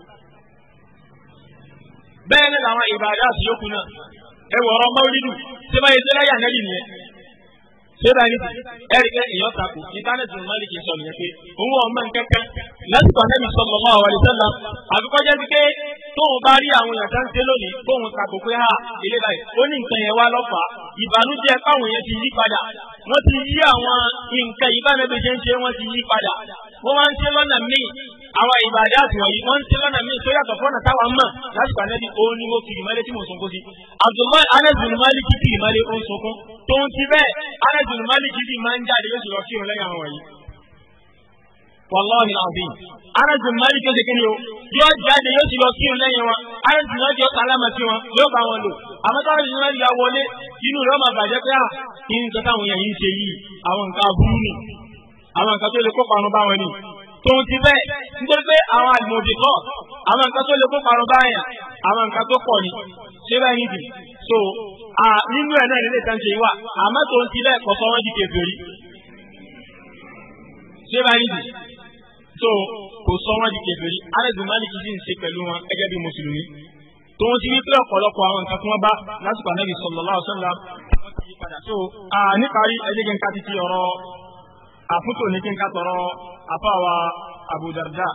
bẹ́ẹ̀ ni làwọn ìbàdí àti yòókù náà ẹ wọ̀ ọ̀rọ̀ mọ́wúlídù tí bá yẹ sẹ́lẹ̀ yà nẹ́bì nìyẹn sẹ́dá ní ti ẹ̀rí kẹ́ èèyàn takò ìtánẹ́tì Málíkì sọ nìyẹn pé òun ọmọ nkẹ́kẹ́ lásìkò Ànábì sallallahu alaihi wasallam àbíkọ́jẹ́ ti pé tóun bá rí àwọn èèyàn kan ṣe lónìí tóun takò pé ha ilé báyìí ó ní nǹkan yẹn wá lọ́fàá ìbànújẹ́ káwọn yẹn ti yí padà wọ́n ti yí àwọn nǹkan yìí bá Ànábì ṣe ń ṣe wọ́n ti yí padà wọ́n wá ń ṣe lọ́nà míì àwọn ìbàdí àtìwọ̀nyí wọ́n ń ṣe lọ́nà míì tó yàtọ̀ fọ́nà táwọn mọ̀ lásìkò Ànábì òun ni mo kiri mọ́lé tí mo sunkún sí Abdullahi Anas bin Malik kiri mọ́lé ó ń sunkún tóun ti bẹ́ẹ̀ Anas bin Malik sì máa ń jáde yóò sì lọ kírun lẹ́yìn àwọn wọ̀nyí. Wallahi alazim Anas bin Malik ó ṣe kí ni o yóò jáde yóò sì lọ kírun lẹ́yìn wọn Anas bin Malik yóò sálámà sí wọn yóò bá wọn lò àmọ́ táwọn ìṣúná Malik ya wọlé inú rẹ̀ máa bàjẹ́ pé à kí n sọ táwọn èèyàn yìí ń ṣe yìí àwọn nǹkan aburú ni àwọn nǹkan tó lè kó parun bá wọn ni tóun ti bẹ́ẹ̀ nítorí pé àwọn àlùmọ̀bì kọ́ àwọn nǹkan tó lè kó parun bá yàn àwọn nǹkan tó pọ̀ ni ṣé báyìí nìdí so nínú ẹ̀ náà nílé ìtàn ṣe wà àmọ́ tóun ti bẹ́ẹ̀ kọ́ sọ wọ́n di kèfèrí ṣé báyìí nìdí so kò sọ wọ́n di kèfèrí Anas bin Malik sì ń ṣe pẹ̀lú wọn gẹ́gẹ́ bí mùsùlùmí tóun ti wí pé ọ̀pọ̀lọpọ̀ àwọn nǹkan tí wọ́n bá lásìkò Ànábì sallallahu alaihi wasallam so níparí ẹ jẹ́ kí n ká ti ti ọ̀rọ̀ àfúntò ní kí n ká tọrọ àfáwà Abu Darda.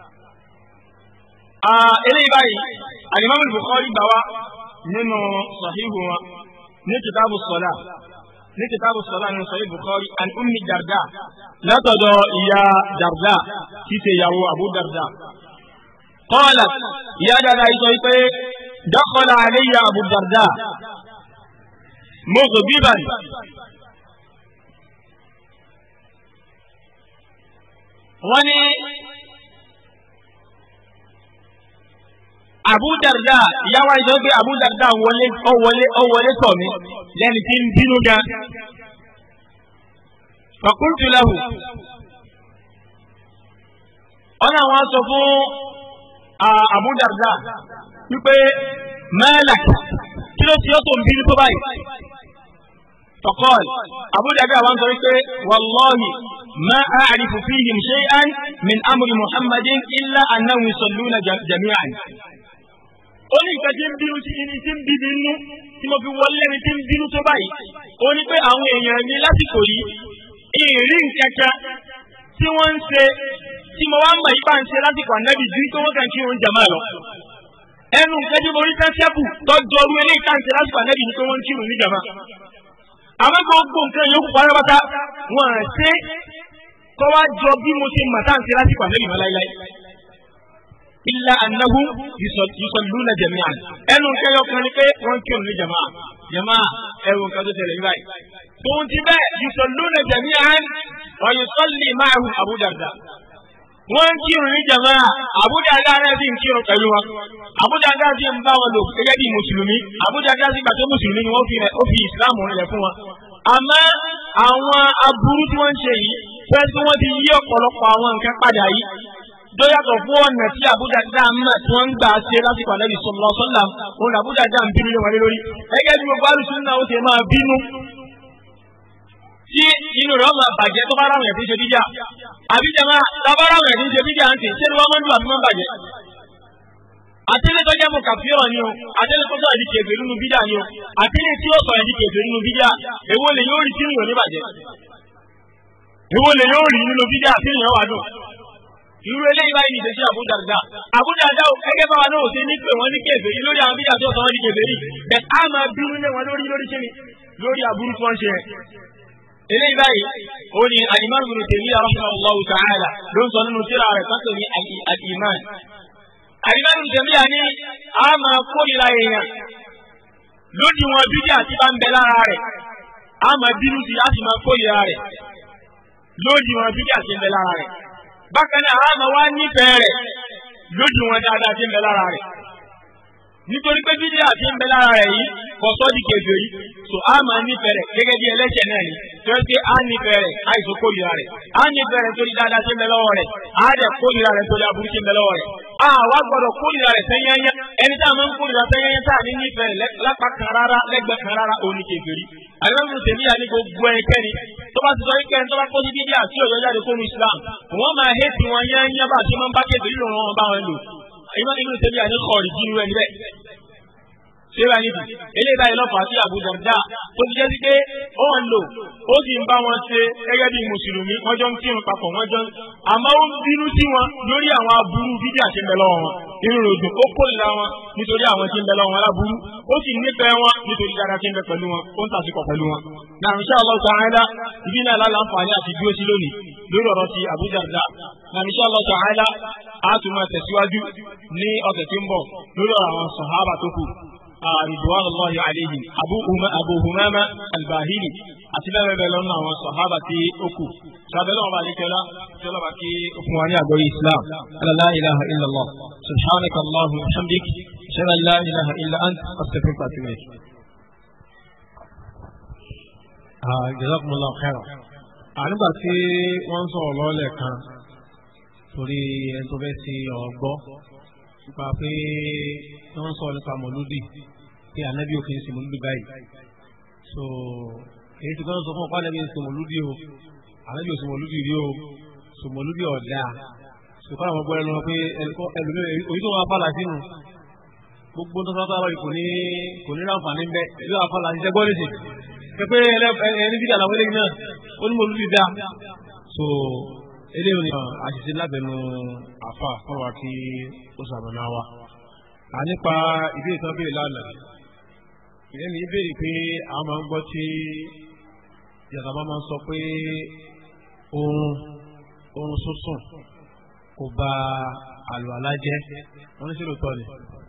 eléyìí báyìí Al-Imam Al-Bukhari gbà wá nínú Sahihu wọn ní kitabu Salah ní kitabu sọlá nínú sahih Bukhari an ummi Darda látọ̀dọ̀ ìyá Darda tí ṣe ìyàwó Abu Darda. qalat ìyá Darda yìí sọ pé dakhala alayya Abu Darda mughdiban. wọ́n ní Abu Darda ìyáwó àìsàn pé Abu Darda wọlé ọwọlé ọwọlé tọ̀ mí lẹ́ni tí ń bínú gan. fa qultu lahu ọ̀nà àwọn sọ fún Abu Darda wípé malak kí ló ti ọ́ tó ń bínú tó báyìí. faqal Abu Darda wá ń sọ wípé wallahi ma a'rifu fihim shay'an min amri Muhammadin illa annahum yusalluna jami'an. ó ní nǹkan tí ń bínú tí ní tí ń bí nínú tí mo fi wọlé ẹni tí ń bínú tó báyìí. ó ní pé àwọn èèyàn ní lásìkò yìí ìrí nǹkan kan tí wọ́n ń ṣe tí mo wá ń mọ̀ yí bá ń ṣe lásìkò ànábì ju tó wọ́n kàn kí wọ́n jàmá lọ. ẹnu nǹkan tí mo rí sẹ́sẹ́bù tọ́jú ọrú eléyìí tá ń ṣe lásìkò ànábì ní pé wọ́n ń kírun ní jàmá. àmọ́ gbogbo nǹkan yòókù pátápátá wọ́n à ṣe kọ́ wá jọ bí mo ṣe mà tá ń ṣe lásìkò ànábì mọ́ láíláí. illa annahum yusalluna jami'an. ẹnu nǹkan yọ kan ni pé wọ́n kírun ní jàmá. jàmá ẹ̀rù nǹkan tó tẹ̀lé yìí báyìí. tòun ti bẹ́ẹ̀ yusalluna jami'an wa yusalli ma'ahum Abu Darda. wọ́n ń kírun ní jàmá. Abu Darda náà sì ń kírun pẹ̀lú wọn. Abu Darda sì ń bá wọn lò gẹ́gẹ́ bí mùsùlùmí. Abu Darda sì gbà tó mùsùlùmí ni wọ́n fi ìsìláàmù rẹ̀ fún wọn. àmọ́ àwọn aburú tí wọ́n ń ṣe yìí fẹ́ tí wọ́n ti yí ọ̀pọ̀lọpọ̀ àwọn nǹkan padà yìí tó yàtọ̀ fún ọ̀nà tí Abu Darda mọ̀ tí wọ́n ń gbà ṣe lásìkò Ànábì sallallahu alaihi wasallam òun Abu Darda ń bínú lé wọn lórí. ẹgẹ́ bí gbogbo alùsùn náà ó ti máa bínú tí inú rẹ̀ máa bàjẹ́ tó bá ráwọn ẹ̀ tí ń ṣe bíjà àbí jẹ́mọ́ tábà ráwọn ẹ̀ tí ń ṣe bíjà ń tì ṣé ni wọ́n máa ń dùn àbí máa ń bàjẹ́. àtẹ́lẹ́ tó jẹ́ mọ̀ kàfíọ̀ ni o àtẹ́lẹ́ tó sọ̀rọ̀ di kèfèrí nínú bíjà ni o àtẹ́lẹ́ tí ó sọ̀rọ̀ di kèfèrí nínú bíjà èwo lè yóò rí sínú ìyọ̀ níbàjẹ́ èwo lè yóò rí nínú bíjà tí ìyọ̀ wà dùn. irú eléyìí báyìí nìṣẹ́ sí Abu Darda Abu Darda ẹgẹ́ bá wa náà ò ṣe ní pé wọ́n ní kèfèrí lórí àwọn bíjà tó sọ̀rọ̀ di kèfèrí bẹ́ẹ̀ á máa bínú lé wọn lórí lórí kíni lórí aburú tí wọ́n ṣe eléyìí báyìí ó ní al-Imam Ibn Taymiyyah rahimahullahu ta'ala ló ń sọ nínú tírà rẹ̀ kan tó ní al-Iman. al-Imam Ibn Taymiyyah ní a máa kórìíra èèyàn lódì wọn bídí àti bá ń bẹ lára rẹ̀ a máa bínú sí a sì máa kórìíra rẹ̀ lódì wọn bídí àti ń bẹ lára rẹ̀. bákan náà a máa wá nífẹ̀ẹ́ rẹ̀ lódì wọn dáadáa ti ń bẹ lára rẹ̀ nítorí pé bídí àti ń bẹ lára rẹ̀ yìí kò sọ́ di kèfèrí so a máa nífẹ̀ẹ́ rẹ̀ gẹ́gẹ́ bí ẹlẹ́ṣẹ̀ náà ni tó ń pé a nífẹ̀ẹ́ rẹ̀ àìsàn kórìíra rẹ̀ a nífẹ̀ẹ́ rẹ̀ torí dáadáa tí ń bẹ lọ́wọ́ rẹ̀ a dẹ̀ kórìíra rẹ̀ torí aburú tí ń bẹ lọ́wọ́ rẹ̀ a wá gbọ́dọ̀ kórìíra rẹ̀ sẹ́yẹ́yẹ́ ẹni tá a máa ń kórìíra sẹ́yẹ́yẹ́ tá a ní nífẹ̀ẹ́ rẹ̀ lápá kan rárá lẹ́gbẹ̀ẹ́ kan rárá òun ni kèfèrí. àlùmọ́ọ̀mù tèmi yà ní gbogbo ẹnikẹ́ni tó bá ti sọ wípé ẹni tó bá kó sí bíbí àti ọ̀yọ́ jáde kó nu Islam wọ́n máa hé tí wọ́n yẹ́ yẹ́ bá àti máa ń bá kèfèrí lòun wọn bá wọn lò àlùmọ́ọ̀mù tèmi yà ní kọ̀ọ̀rì jínú ẹni bẹ́ẹ̀ ṣéwà níbi eléyìí báyìí lọ́fà sí Abu Darda tó ti jẹ́ sí pé ó ń lò ó sì ń bá wọn ṣe gẹ́gẹ́ bí mùsùlùmí wọ́n jọ ń kírun papọ̀ wọ́n jọ ń àmọ́ ó ń bínú sí wọn lórí àwọn aburú bídí àti ń bẹ lọ́wọ́ wọn inú ròdùn ó kórìíra wọn nítorí àwọn tí ń bẹ lọ́wọ́ wọn láburú ó sì nífẹ̀ẹ́ wọn nítorí dáadáa tí ń bẹ pẹ̀lú wọn ó ń tàṣípọ̀ pẹ̀lú wọn. náà insha Allah ta'ala ibi náà lálàáfààní àti dúró sí lónìí lórí ọ̀rọ̀ ti Abu Darda náà insha Allah ta'ala á tún máa tẹ̀síwájú ní ọ̀sẹ̀ tí ń bọ̀ lórí ọ̀rọ̀ àwọn sàhábà tó kù رضوان الله عليهم أبو أبو همامة الباهلي أتبع بلون وصحابة أكو شابلون بعد كلا كلا باقي أفواني أبو الإسلام لا إله إلا الله سبحانك اللهم وبحمدك أشهد أن لا إله إلا أنت أستغفرك وأتوب إليك. جزاكم الله خيرا. ànígbà tí wọ́n sọ̀rọ̀ lọ́lẹ̀ kan torí ẹni tó fẹ́ sí ọ̀gbọ́ nípa pé wọ́n sọ̀rọ̀ nípa mọ̀lúdì pé ànábì òfin sí mọ̀lúdì báyìí so èyí tí wọ́n sọ fún ọ̀pá ànábì sí mọ̀lúdì o ànábì òsì mọ̀lúdì rí o so mọ̀lúdì ọ̀dà so fún àwọn ọgbọ́n ẹnu wọn pé ẹlòmíràn òyìn tó wọn afálà sínú gbogbo tó sọ́tọ́ àbáyé kò ní kò ní ráǹfààní bẹ́ẹ̀ ẹlò afálà ti jẹ́gbọ́n lè ṣe pé ẹni bí àlàwọ̀ eléyìí náà ó ní mọ̀lúdì dá so eléyìí ni àṣìṣe lábẹ́nu àfa fún wa kí ó sàmọ̀nà wa. a nípa ìbéèrè tán béèrè lánàá ìyẹn ní béèrè pé àwọn máa ń gbọ́ tí Yorùbá máa ń sọ pé oorun oorun sísùn kò bà àlùwàlá jẹ́ wọ́n ní sí lóòótọ́ ni.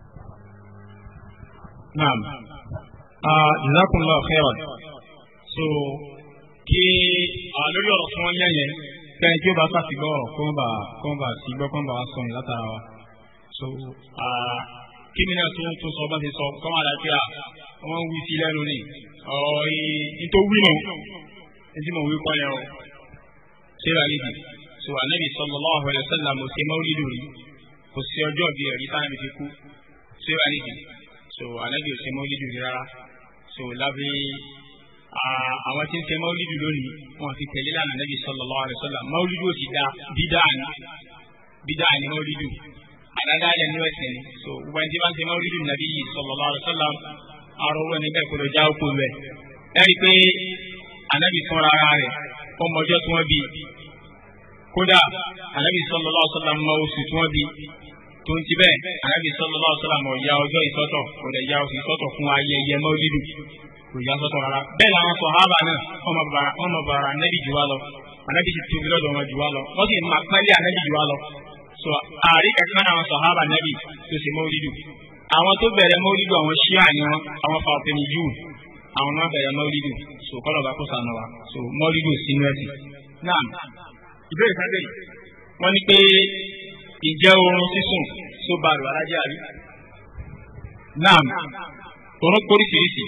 naam jazakumullahu khairan. so kí lórí ọ̀rọ̀ fún wọn yẹn yẹn kẹ́ni tí ó bá sàtìgbọ́ ọ̀rọ̀ kó ń bà kó ń bà sí gbọ́ kó ń bà wá sọ yìí látara wa. so kí mi náà tún tún sọ bá ti sọ kọ́ máa dàbí à wọ́n wí sí lẹ́nu ni ọ̀rọ̀ yìí tó wí nù ní tí mo wí kọ́ yẹn o. ṣé wàá níbi so anabi sallallahu alaihi wasallam ṣe maulidu rí kò sí ọjọ́ bíi ẹ̀rí táwọn ibi ti kú ṣé wàá níbi so anabi ò ṣe maulidu rí rárá so lábẹ́ àwọn tí ń ṣe maulidu lónìí wọn ti tẹ̀lé lánàá anabi sallallahu alaihi wasallam maulidu ò sì dá bídà ní bídà ní maulidu àdáda ilẹ̀ ní ẹ̀sìn ni so gbogbo ẹni tí wọ́n ń ṣe maulidu nàbí sallallahu alaihi wasallam arọ́wọ́ níbẹ̀ kó lọ já òkú rẹ̀ ẹ̀rí pé anabi fúnra rẹ̀ ọmọjọ́ tí wọ́n bí kódà anabi sallallahu alaihi wasallam mọ oṣù tí wọ́n bí tó ń ti bẹ́ẹ̀ anabi sallallahu alaihi wasallam ya ọjọ́ ìsọ́tọ̀ kò dẹ̀ ya oṣù ìsọ́tọ̀ fún ayẹyẹ maulidu kò ya sọ́tọ̀ rárá bẹ́ẹ̀ làwọn sàhábà náà wọ́n mọ bàrà anabi jù wá lọ anabi ti tóbi lọ́dọ̀ wọn jù wá lọ wọ́n sì máa pẹ́lẹ́ anabi jù wá lọ so ààrí kankan náà àwọn sàhábà anabi tó ṣe maulidu àwọn tó bẹ̀rẹ̀ maulidu àwọn ṣíà ni wọn àwọn fàtẹ́ni jù àwọn náà bẹ̀rẹ̀ maulidu so kọ́lọ̀ bá kó sànù wa so maulidu sínú ẹ̀sìn náà ìbéèrè sábẹ́ yìí wọ́n ní pé ìjẹ́ oorun sísùn tó bá rò alájẹ́ àrí. naam oorun póríṣiríṣi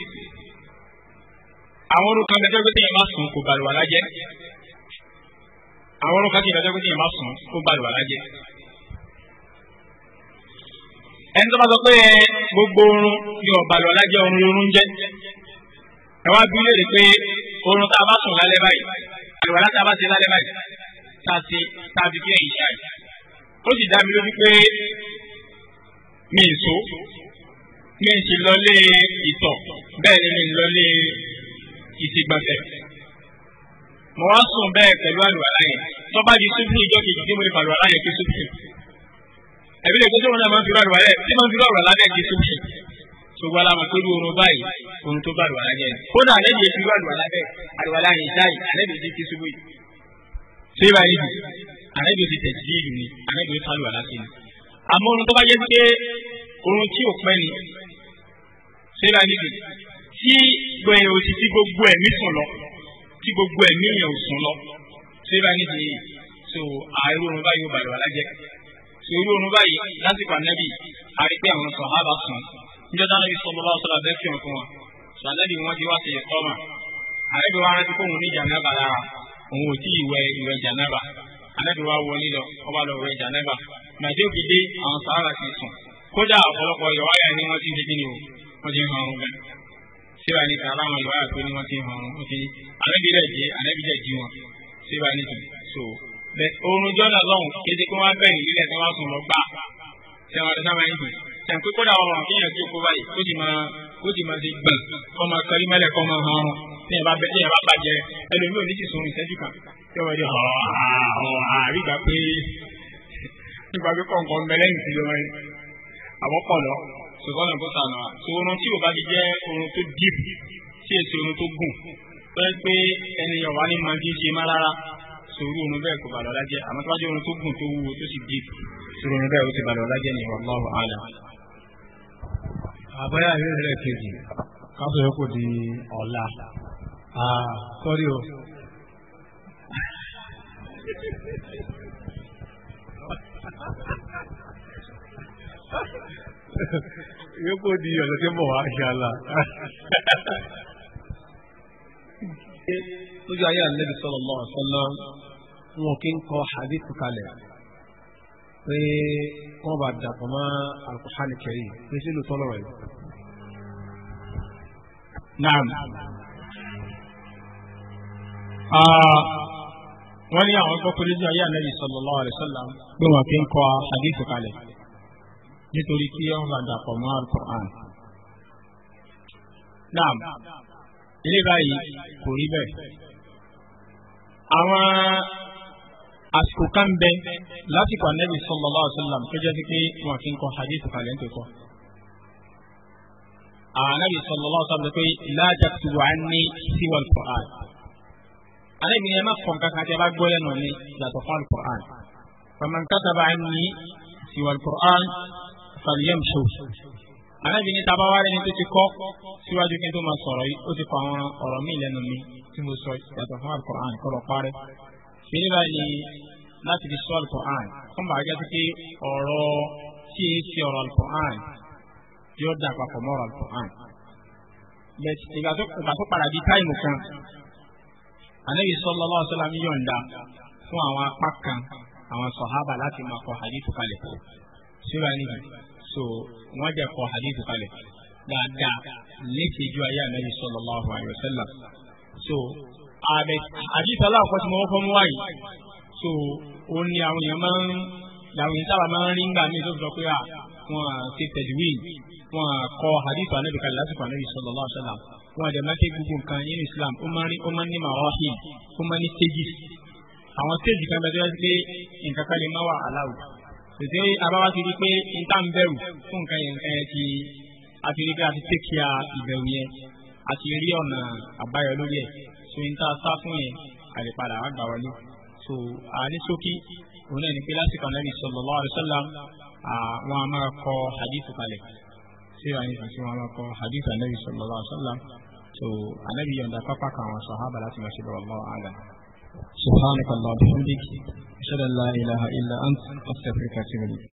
àwọn orun kan bẹ́ẹ̀ tó yẹn máa sùn kò bá rò alájẹ́ àwọn orun kan tí ìbẹ́ẹ̀ tó yẹn máa sùn kò bá rò alájẹ́. ẹni tó bá sọ pé gbogbo oorun ni ọ̀bà rò alájẹ́ oorun oorun jẹ́ ẹ wá bí léèrè pé oorun tá a bá sùn lálẹ́ báyìí àlùwàlá tá a bá ṣe lálẹ́ báyìí tàti tàbí kí ẹ̀yìn ṣáà ó sì dá mi lójú pé mi ì so mi ì sì lọlé ìtọ̀ bẹ́ẹ̀ ni mi ì lọlé ìsìgbọ̀nsẹ̀ mo wá sùn bẹ́ẹ̀ pẹ̀lú àlùwàlá yẹn tó bá di súbú ìjọ kejì tí mo lè fa àlùwàlá yẹn kí súbú ẹ̀bí lè kó sóhun náà máa ń fi àlùwàlá yẹn tí máa ń fi àlùwàlá yẹn kí súbú ṣùgbọ́n aláma pé bí oorun báyìí oorun tó bá àlùwàlá yẹn kódà àlejò ètò ìlú àlùwàlá bẹ́ẹ̀ àlùwàlá yẹn ṣáì àlejò ètò kí súbú yìí ṣé báyìí nìyí àlejò ti tẹ̀sí ìlú ni àlejò tó àlùwàlá sí ni àmọ́ oorun tó bá jẹ́ pé oorun tí ò pẹ́ ni ṣé báyìí nìyí tí gbẹ̀yìn òsì tí gbogbo ẹ̀mí sùn lọ tí gbogbo ẹ̀mí yẹn ò sùn lọ ṣé báyìí nìyí so àìrò oorun báyìí ó bàlùwà lájẹ so irú oorun báyìí lásìkò ànábì àrípé àwọn sàhábà sùn níjọ́ dáná bí sọlọ bá sọlá bẹ́ẹ̀ fi hàn fún wọn so ànábì wọn ti wá sí ìkọ́mà ànábì wa rántí fóun ní jànábà lára òun ò tí ì wẹ ìwẹ̀ jànábà ànábì wa wọlé lọ ọba lọ wẹ̀ jànábà màdé òkè dé àwọn sàhábà ti sùn kódà ọ̀pọ̀lọpọ̀ ìwáyà ni wọ́n ti ń ṣe kíni o wọ́n ti ń hàn ọ́n gan síbà ní ká láwọn ìwáyà tó ní wọ́n ti ń hàn ọ́n ti ànábì rẹ̀ jẹ́ ànábì rẹ̀ jí wọn síbà ní tù so bẹ́ẹ̀ oorun jọ́nà lọ́hùn kéde kí wọ́n bẹ̀rẹ̀ nílẹ̀ tí wọ́n sùn lọ gbà tí wọ́n sábà ń dùn tẹ̀ pé kódà ọ̀rọ̀ kéèyàn tí kó báyìí kó sì máa kó sì máa ṣe gbọ̀n kó máa kọrí mẹ́lẹ̀ kó máa hàn ọ́n tíyẹn bá bẹ tíyẹn bá bàjẹ́ ẹlòmíì ò ní ti sùn ìṣẹ́jú kan tí wọ́n di ọ̀ọ́ àrígbà pé nígbà pé kọ̀ọ̀kan mẹlẹ́yìn ti lọ́wọ́ yẹn àwọ́pọ̀ lọ ṣùgbọ́n náà kó sànù wa so oorun tí ò bá ti jẹ́ oorun tó deep tí èsì oorun tó gùn tó yẹ pé ẹnìyàn wá ní máa fi ṣe má rárá sòrú oorun bẹ́ẹ̀ kò bàlọ́ lájẹ́ àmọ́ tó bá jẹ́ oorun tó gùn tó wúwo tó sì deep sòrú oorun bẹ́ẹ̀ ó ti bàlọ́ lájẹ́ ní wallahu a'lam. àbáyá ìwé rẹ̀ kejì káṣọ yẹ kó di ọ̀la sọ́rí o. yóò di ọ̀lọ́ tí ń bọ̀ wá ṣáàlà. lójú ayé Ànábì sallallahu alaihi wasallam wọn kì í kọ hadith kalẹ̀ pé wọ́n bá dàpọ̀ mọ́ Al-Qur'an Karim pé sí lóòótọ́ lọ́rọ̀ yìí. naam wọ́n ní àwọn gbọ́ pé lójú ayé Ànábì sallallahu alaihi wasallam pé wọn kì í kọ hadith kalẹ̀ nítorí kí wọ́n bá dàpọ̀ mọ́ Al-Qur'an. naam ilé báyìí kò rí bẹ́ẹ̀. àwọn àsìkò kan bẹ lásìkò Ànábì sallallahu alaihi wasallam tó jẹ́ pé wọn kì í kọ hadith kalẹ̀ ń tó kọ́. Ànábì sallallahu alaihi wasallam pé la taktubu anni siwa al-Qur'an Ànábì ní ẹ má kọ̀ kankan tí a bá gbọ́ lẹ́nu mi yàtọ̀ fún al-Qur'an. faman kataba anni siwa al-Qur'an falyamshu. Ànábì ní tábà wá lẹ́ni tó ti kọ́ síwájú kí n tó máa sọ̀rọ̀ yìí ó ti fa àwọn ọ̀rọ̀ míì lẹ́nu mi tí mo sọ yàtọ̀ fún al-Qur'an kọ́ lọ parẹ́. fi ní báyìí láti fi sọ al-Qur'an fún bàjẹ́ sí pé ọ̀rọ̀ tí e ṣe ọ̀rọ̀ al-Qur'an yóò dà papọ̀ mọ́ ọ̀rọ̀ al-Qur'an. bẹ́ẹ̀ ìgbà tó padà di táìmù kan Ànábì sallallahu alaihi wasallam yọ̀ǹda fún àwọn apá kan àwọn sọ̀hábà láti máa kọ hadith kalẹ̀ síra níbi so wọ́n jẹ́ kọ hadith kalẹ̀ dáadáa létí ju ayé Ànábì sallallahu alaihi wasallam. so àbẹ hadith aláàkọ́ tí mo wọ́n fọ́ mú wáyé so ó ní àwọn èèyàn máa ń làwọn èèyàn sábà máa ń rí ńgbà míì tó fi sọ pé à wọn ṣe tẹ̀dúwìn wọn kọ hadith Ànábì kalẹ̀ lásìkò Ànábì sallallahu alaihi wasallam wọn àdè máa ń ké gbogbo nǹkan nínú Islam ó máa ń rí ó máa ń ní marahil ó máa ń ní stages àwọn stage kan bẹ tó yẹ pé nǹkan kan lè má wà aláwù tètè abáwá ti rí pé nǹkan ń bẹ̀rù fún nǹkan yẹn nǹkan yẹn ti àti rí pé a ti take care ìbẹ̀rù yẹn àti rí ọ̀nà àbáyọ lórí ẹ̀ so n ta sá fún yẹn àlèpadà wà gbà wọlé so àní ṣókí òun náà ní pé lásìkò Ànábì sallallahu alaihi wasallam àwọn a máa kọ hadith kalẹ̀ sí àwọn ìfàsí wọn a máa kọ hadith Ànábì sallallahu alaihi wasallam so Ànábì yọ̀ǹda pápá kan àwọn sàhábà láti máa ṣe bọ̀ wallahu a'lam. سبحانك اللهم وبحمدك أشهد أن لا إله إلا أنت أستغفرك وأتوب إليك.